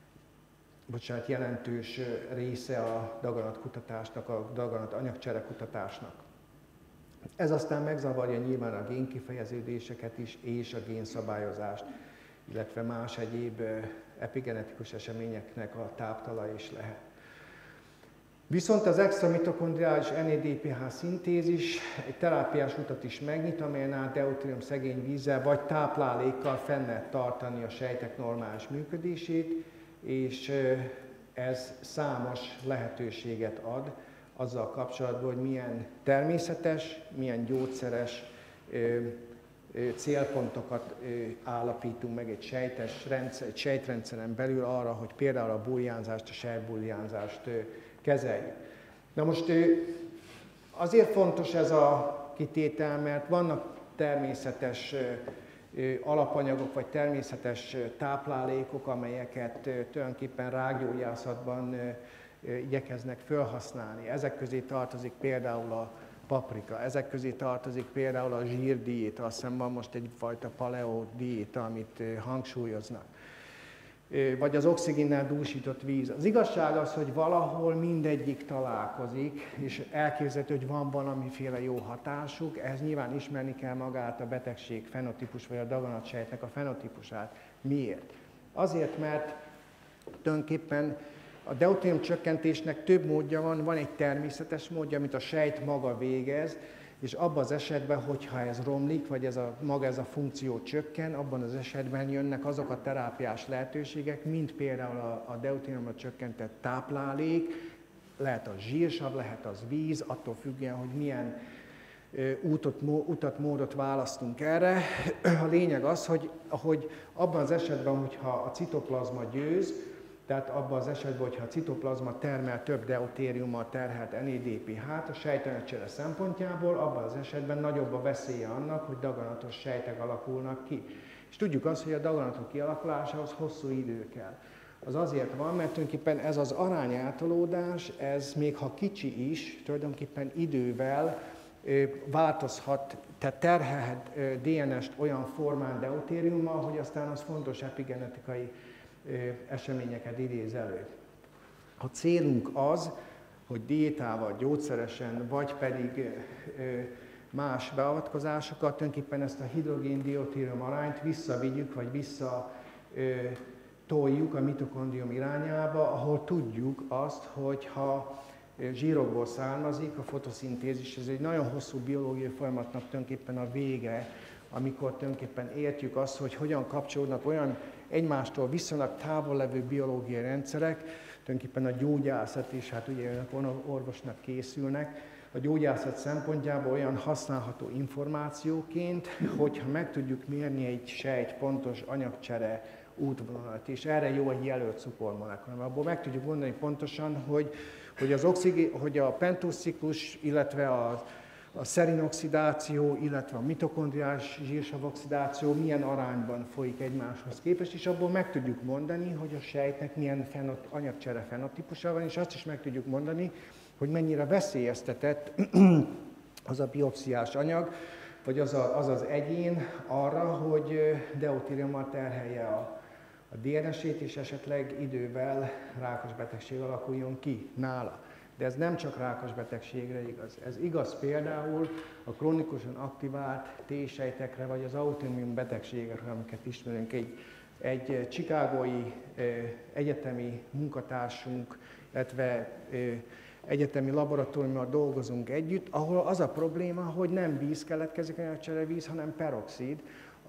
jelentős része a daganatkutatásnak, a daganat anyagcsere kutatásnak. Ez aztán megzavarja nyilván a génkifejeződéseket is, és a génszabályozást, illetve más egyéb epigenetikus eseményeknek a táptalaja is lehet. Viszont az extramitokondriális NADPH szintézis egy terápiás utat is megnyit, amelyen át deutérium szegény vízzel vagy táplálékkal fenn lehet tartani a sejtek normális működését, és ez számos lehetőséget ad azzal kapcsolatban, hogy milyen természetes, milyen gyógyszeres célpontokat állapítunk meg egy sejtrendszeren belül arra, hogy például a burjánzást, a sejtburjánzást kezeljük. Na most azért fontos ez a kitétel, mert vannak természetes alapanyagok vagy természetes táplálékok, amelyeket tulajdonképpen rággyógyászatban igyekeznek felhasználni. Ezek közé tartozik például a paprika, ezek közé tartozik például a zsírdiéta, azt hiszem van most egyfajta paleo diéta, amit hangsúlyoznak. Vagy az oxigénnel dúsított víz. Az igazság az, hogy valahol mindegyik találkozik, és elképzelhető, hogy van valamiféle jó hatásuk, ehhez nyilván ismerni kell magát a betegség fenotípus, vagy a daganatsejtnek a fenotípusát. Miért? Azért, mert tulajdonképpen a deutérium csökkentésnek több módja van egy természetes módja, amit a sejt maga végez, és abban az esetben, hogyha ez romlik, vagy maga ez a funkció csökken, abban az esetben jönnek azok a terápiás lehetőségek, mint például a deutériumra csökkentett táplálék, lehet az zsírsav, lehet az víz, attól függően, hogy milyen utat, módot választunk erre. A lényeg az, hogy abban az esetben, hogyha a citoplazma győz, tehát abban az esetben, hogyha a citoplazma termel több deutériummal terhelt NADPH-t a sejtanyagcsere szempontjából, abban az esetben nagyobb a veszélye annak, hogy daganatos sejtek alakulnak ki. És tudjuk azt, hogy a daganatok kialakulásához hosszú idő kell. Az azért van, mert tulajdonképpen ez az arányáltalódás, ez még ha kicsi is, tulajdonképpen idővel változhat, tehát terhelhet DNS-t olyan formán deutériummal, hogy aztán az fontos epigenetikai eseményeket idéz elő. A célunk az, hogy diétával, gyógyszeresen, vagy pedig más beavatkozásokat, tulajdonképpen ezt a hidrogén-deutérium arányt visszavigyük, vagy visszatoljuk a mitokondrium irányába, ahol tudjuk azt, hogy ha zsírokból származik a fotoszintézis, ez egy nagyon hosszú biológiai folyamatnak tulajdonképpen a vége, amikor tulajdonképpen értjük azt, hogy hogyan kapcsolódnak olyan egymástól viszonylag távol levő biológiai rendszerek, tulajdonképpen a gyógyászat is, hát ugye önök orvosnak készülnek, a gyógyászat szempontjából olyan használható információként, hogyha meg tudjuk mérni egy sejt pontos anyagcsere útvonalat, és erre jó egy jelölt cukormolekula. Abból meg tudjuk mondani pontosan, hogy a pentósziklus, illetve a szerinoxidáció, illetve a mitokondriális zsírsavoxidáció milyen arányban folyik egymáshoz képest, és abból meg tudjuk mondani, hogy a sejtnek milyen anyagcsere fenotípusa van, és azt is meg tudjuk mondani, hogy mennyire veszélyeztetett az a biopsziás anyag, vagy az az egyén arra, hogy deutériummal terhelje a DNS-ét, és esetleg idővel rákos betegség alakuljon ki nála. De ez nem csak rákos betegségre igaz. Ez igaz például a krónikusan aktivált T-sejtekre, vagy az autoimmun betegségekre, amiket ismerünk. Egy chicagói egyetemi munkatársunk, illetve egyetemi laboratóriummal dolgozunk együtt, ahol az a probléma, hogy nem víz keletkezik anyagcserevíz, hanem peroxid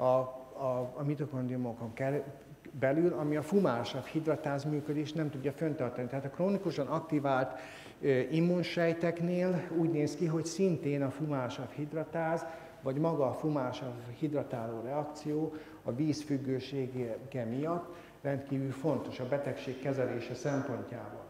a mitokondriumokon belül, ami a fumársav hidratáz működést nem tudja fenntartani. Tehát a krónikusan aktivált immunsejteknél úgy néz ki, hogy szintén a fumársav hidratáz, vagy maga a fumársav hidratáló reakció a vízfüggősége miatt rendkívül fontos a betegség kezelése szempontjából.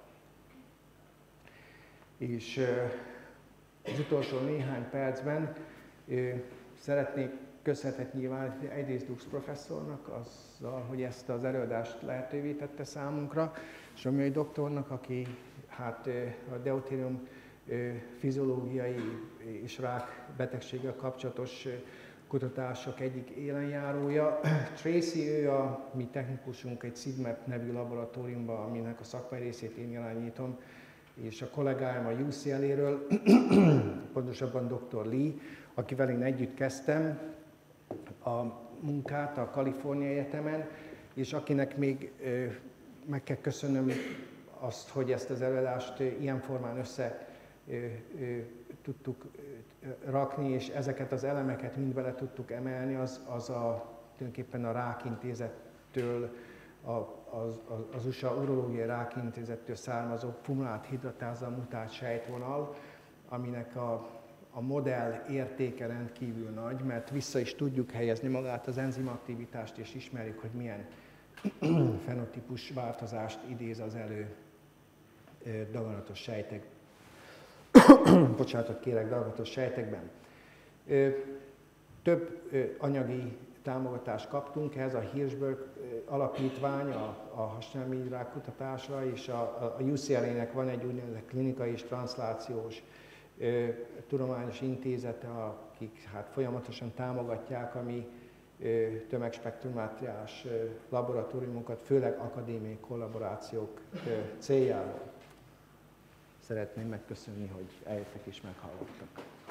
És az utolsó néhány percben szeretnék köszönetet nyilvánítani egyrészt Dux professzornak azzal, hogy ezt az előadást lehetővé tette számunkra, és a Mői doktornak, aki hát a deutérium fiziológiai és rák betegséggel kapcsolatos kutatások egyik élenjárója. Tracy, ő a mi technikusunk egy SIGMAP nevű laboratóriumban, aminek a szakmai részét én irányítom, és a kollégáim a UCLA-ről, pontosabban dr. Lee, akivel én együtt kezdtem a munkát a Kaliforniai Egyetemen, és akinek még meg kell köszönnöm azt, hogy ezt az előadást ilyen formán össze tudtuk rakni, és ezeket az elemeket mind bele tudtuk emelni, tulajdonképpen a rákintézettől, az USA Urológiai Rákintézettől származó pumulált hidratázal mutált sejtvonal, aminek a modell értéke rendkívül nagy, mert vissza is tudjuk helyezni magát az enzimaktivitást, és ismerjük, hogy milyen fenotípus változást idéz az elő daganatos sejtek. Bocsánatot kérek, daganatos sejtekben. Több anyagi támogatást kaptunk. Ez a Hirschberg alapítvány a hasnyálmirigy kutatásra, és a UCLA-nek van egy úgynevezett klinikai és transzlációs tudományos intézete, akik hát folyamatosan támogatják a mi tömegspektrumátriás laboratóriumunkat, főleg akadémiai kollaborációk céljából. Szeretném megköszönni, hogy eljöttek és meghallgattak.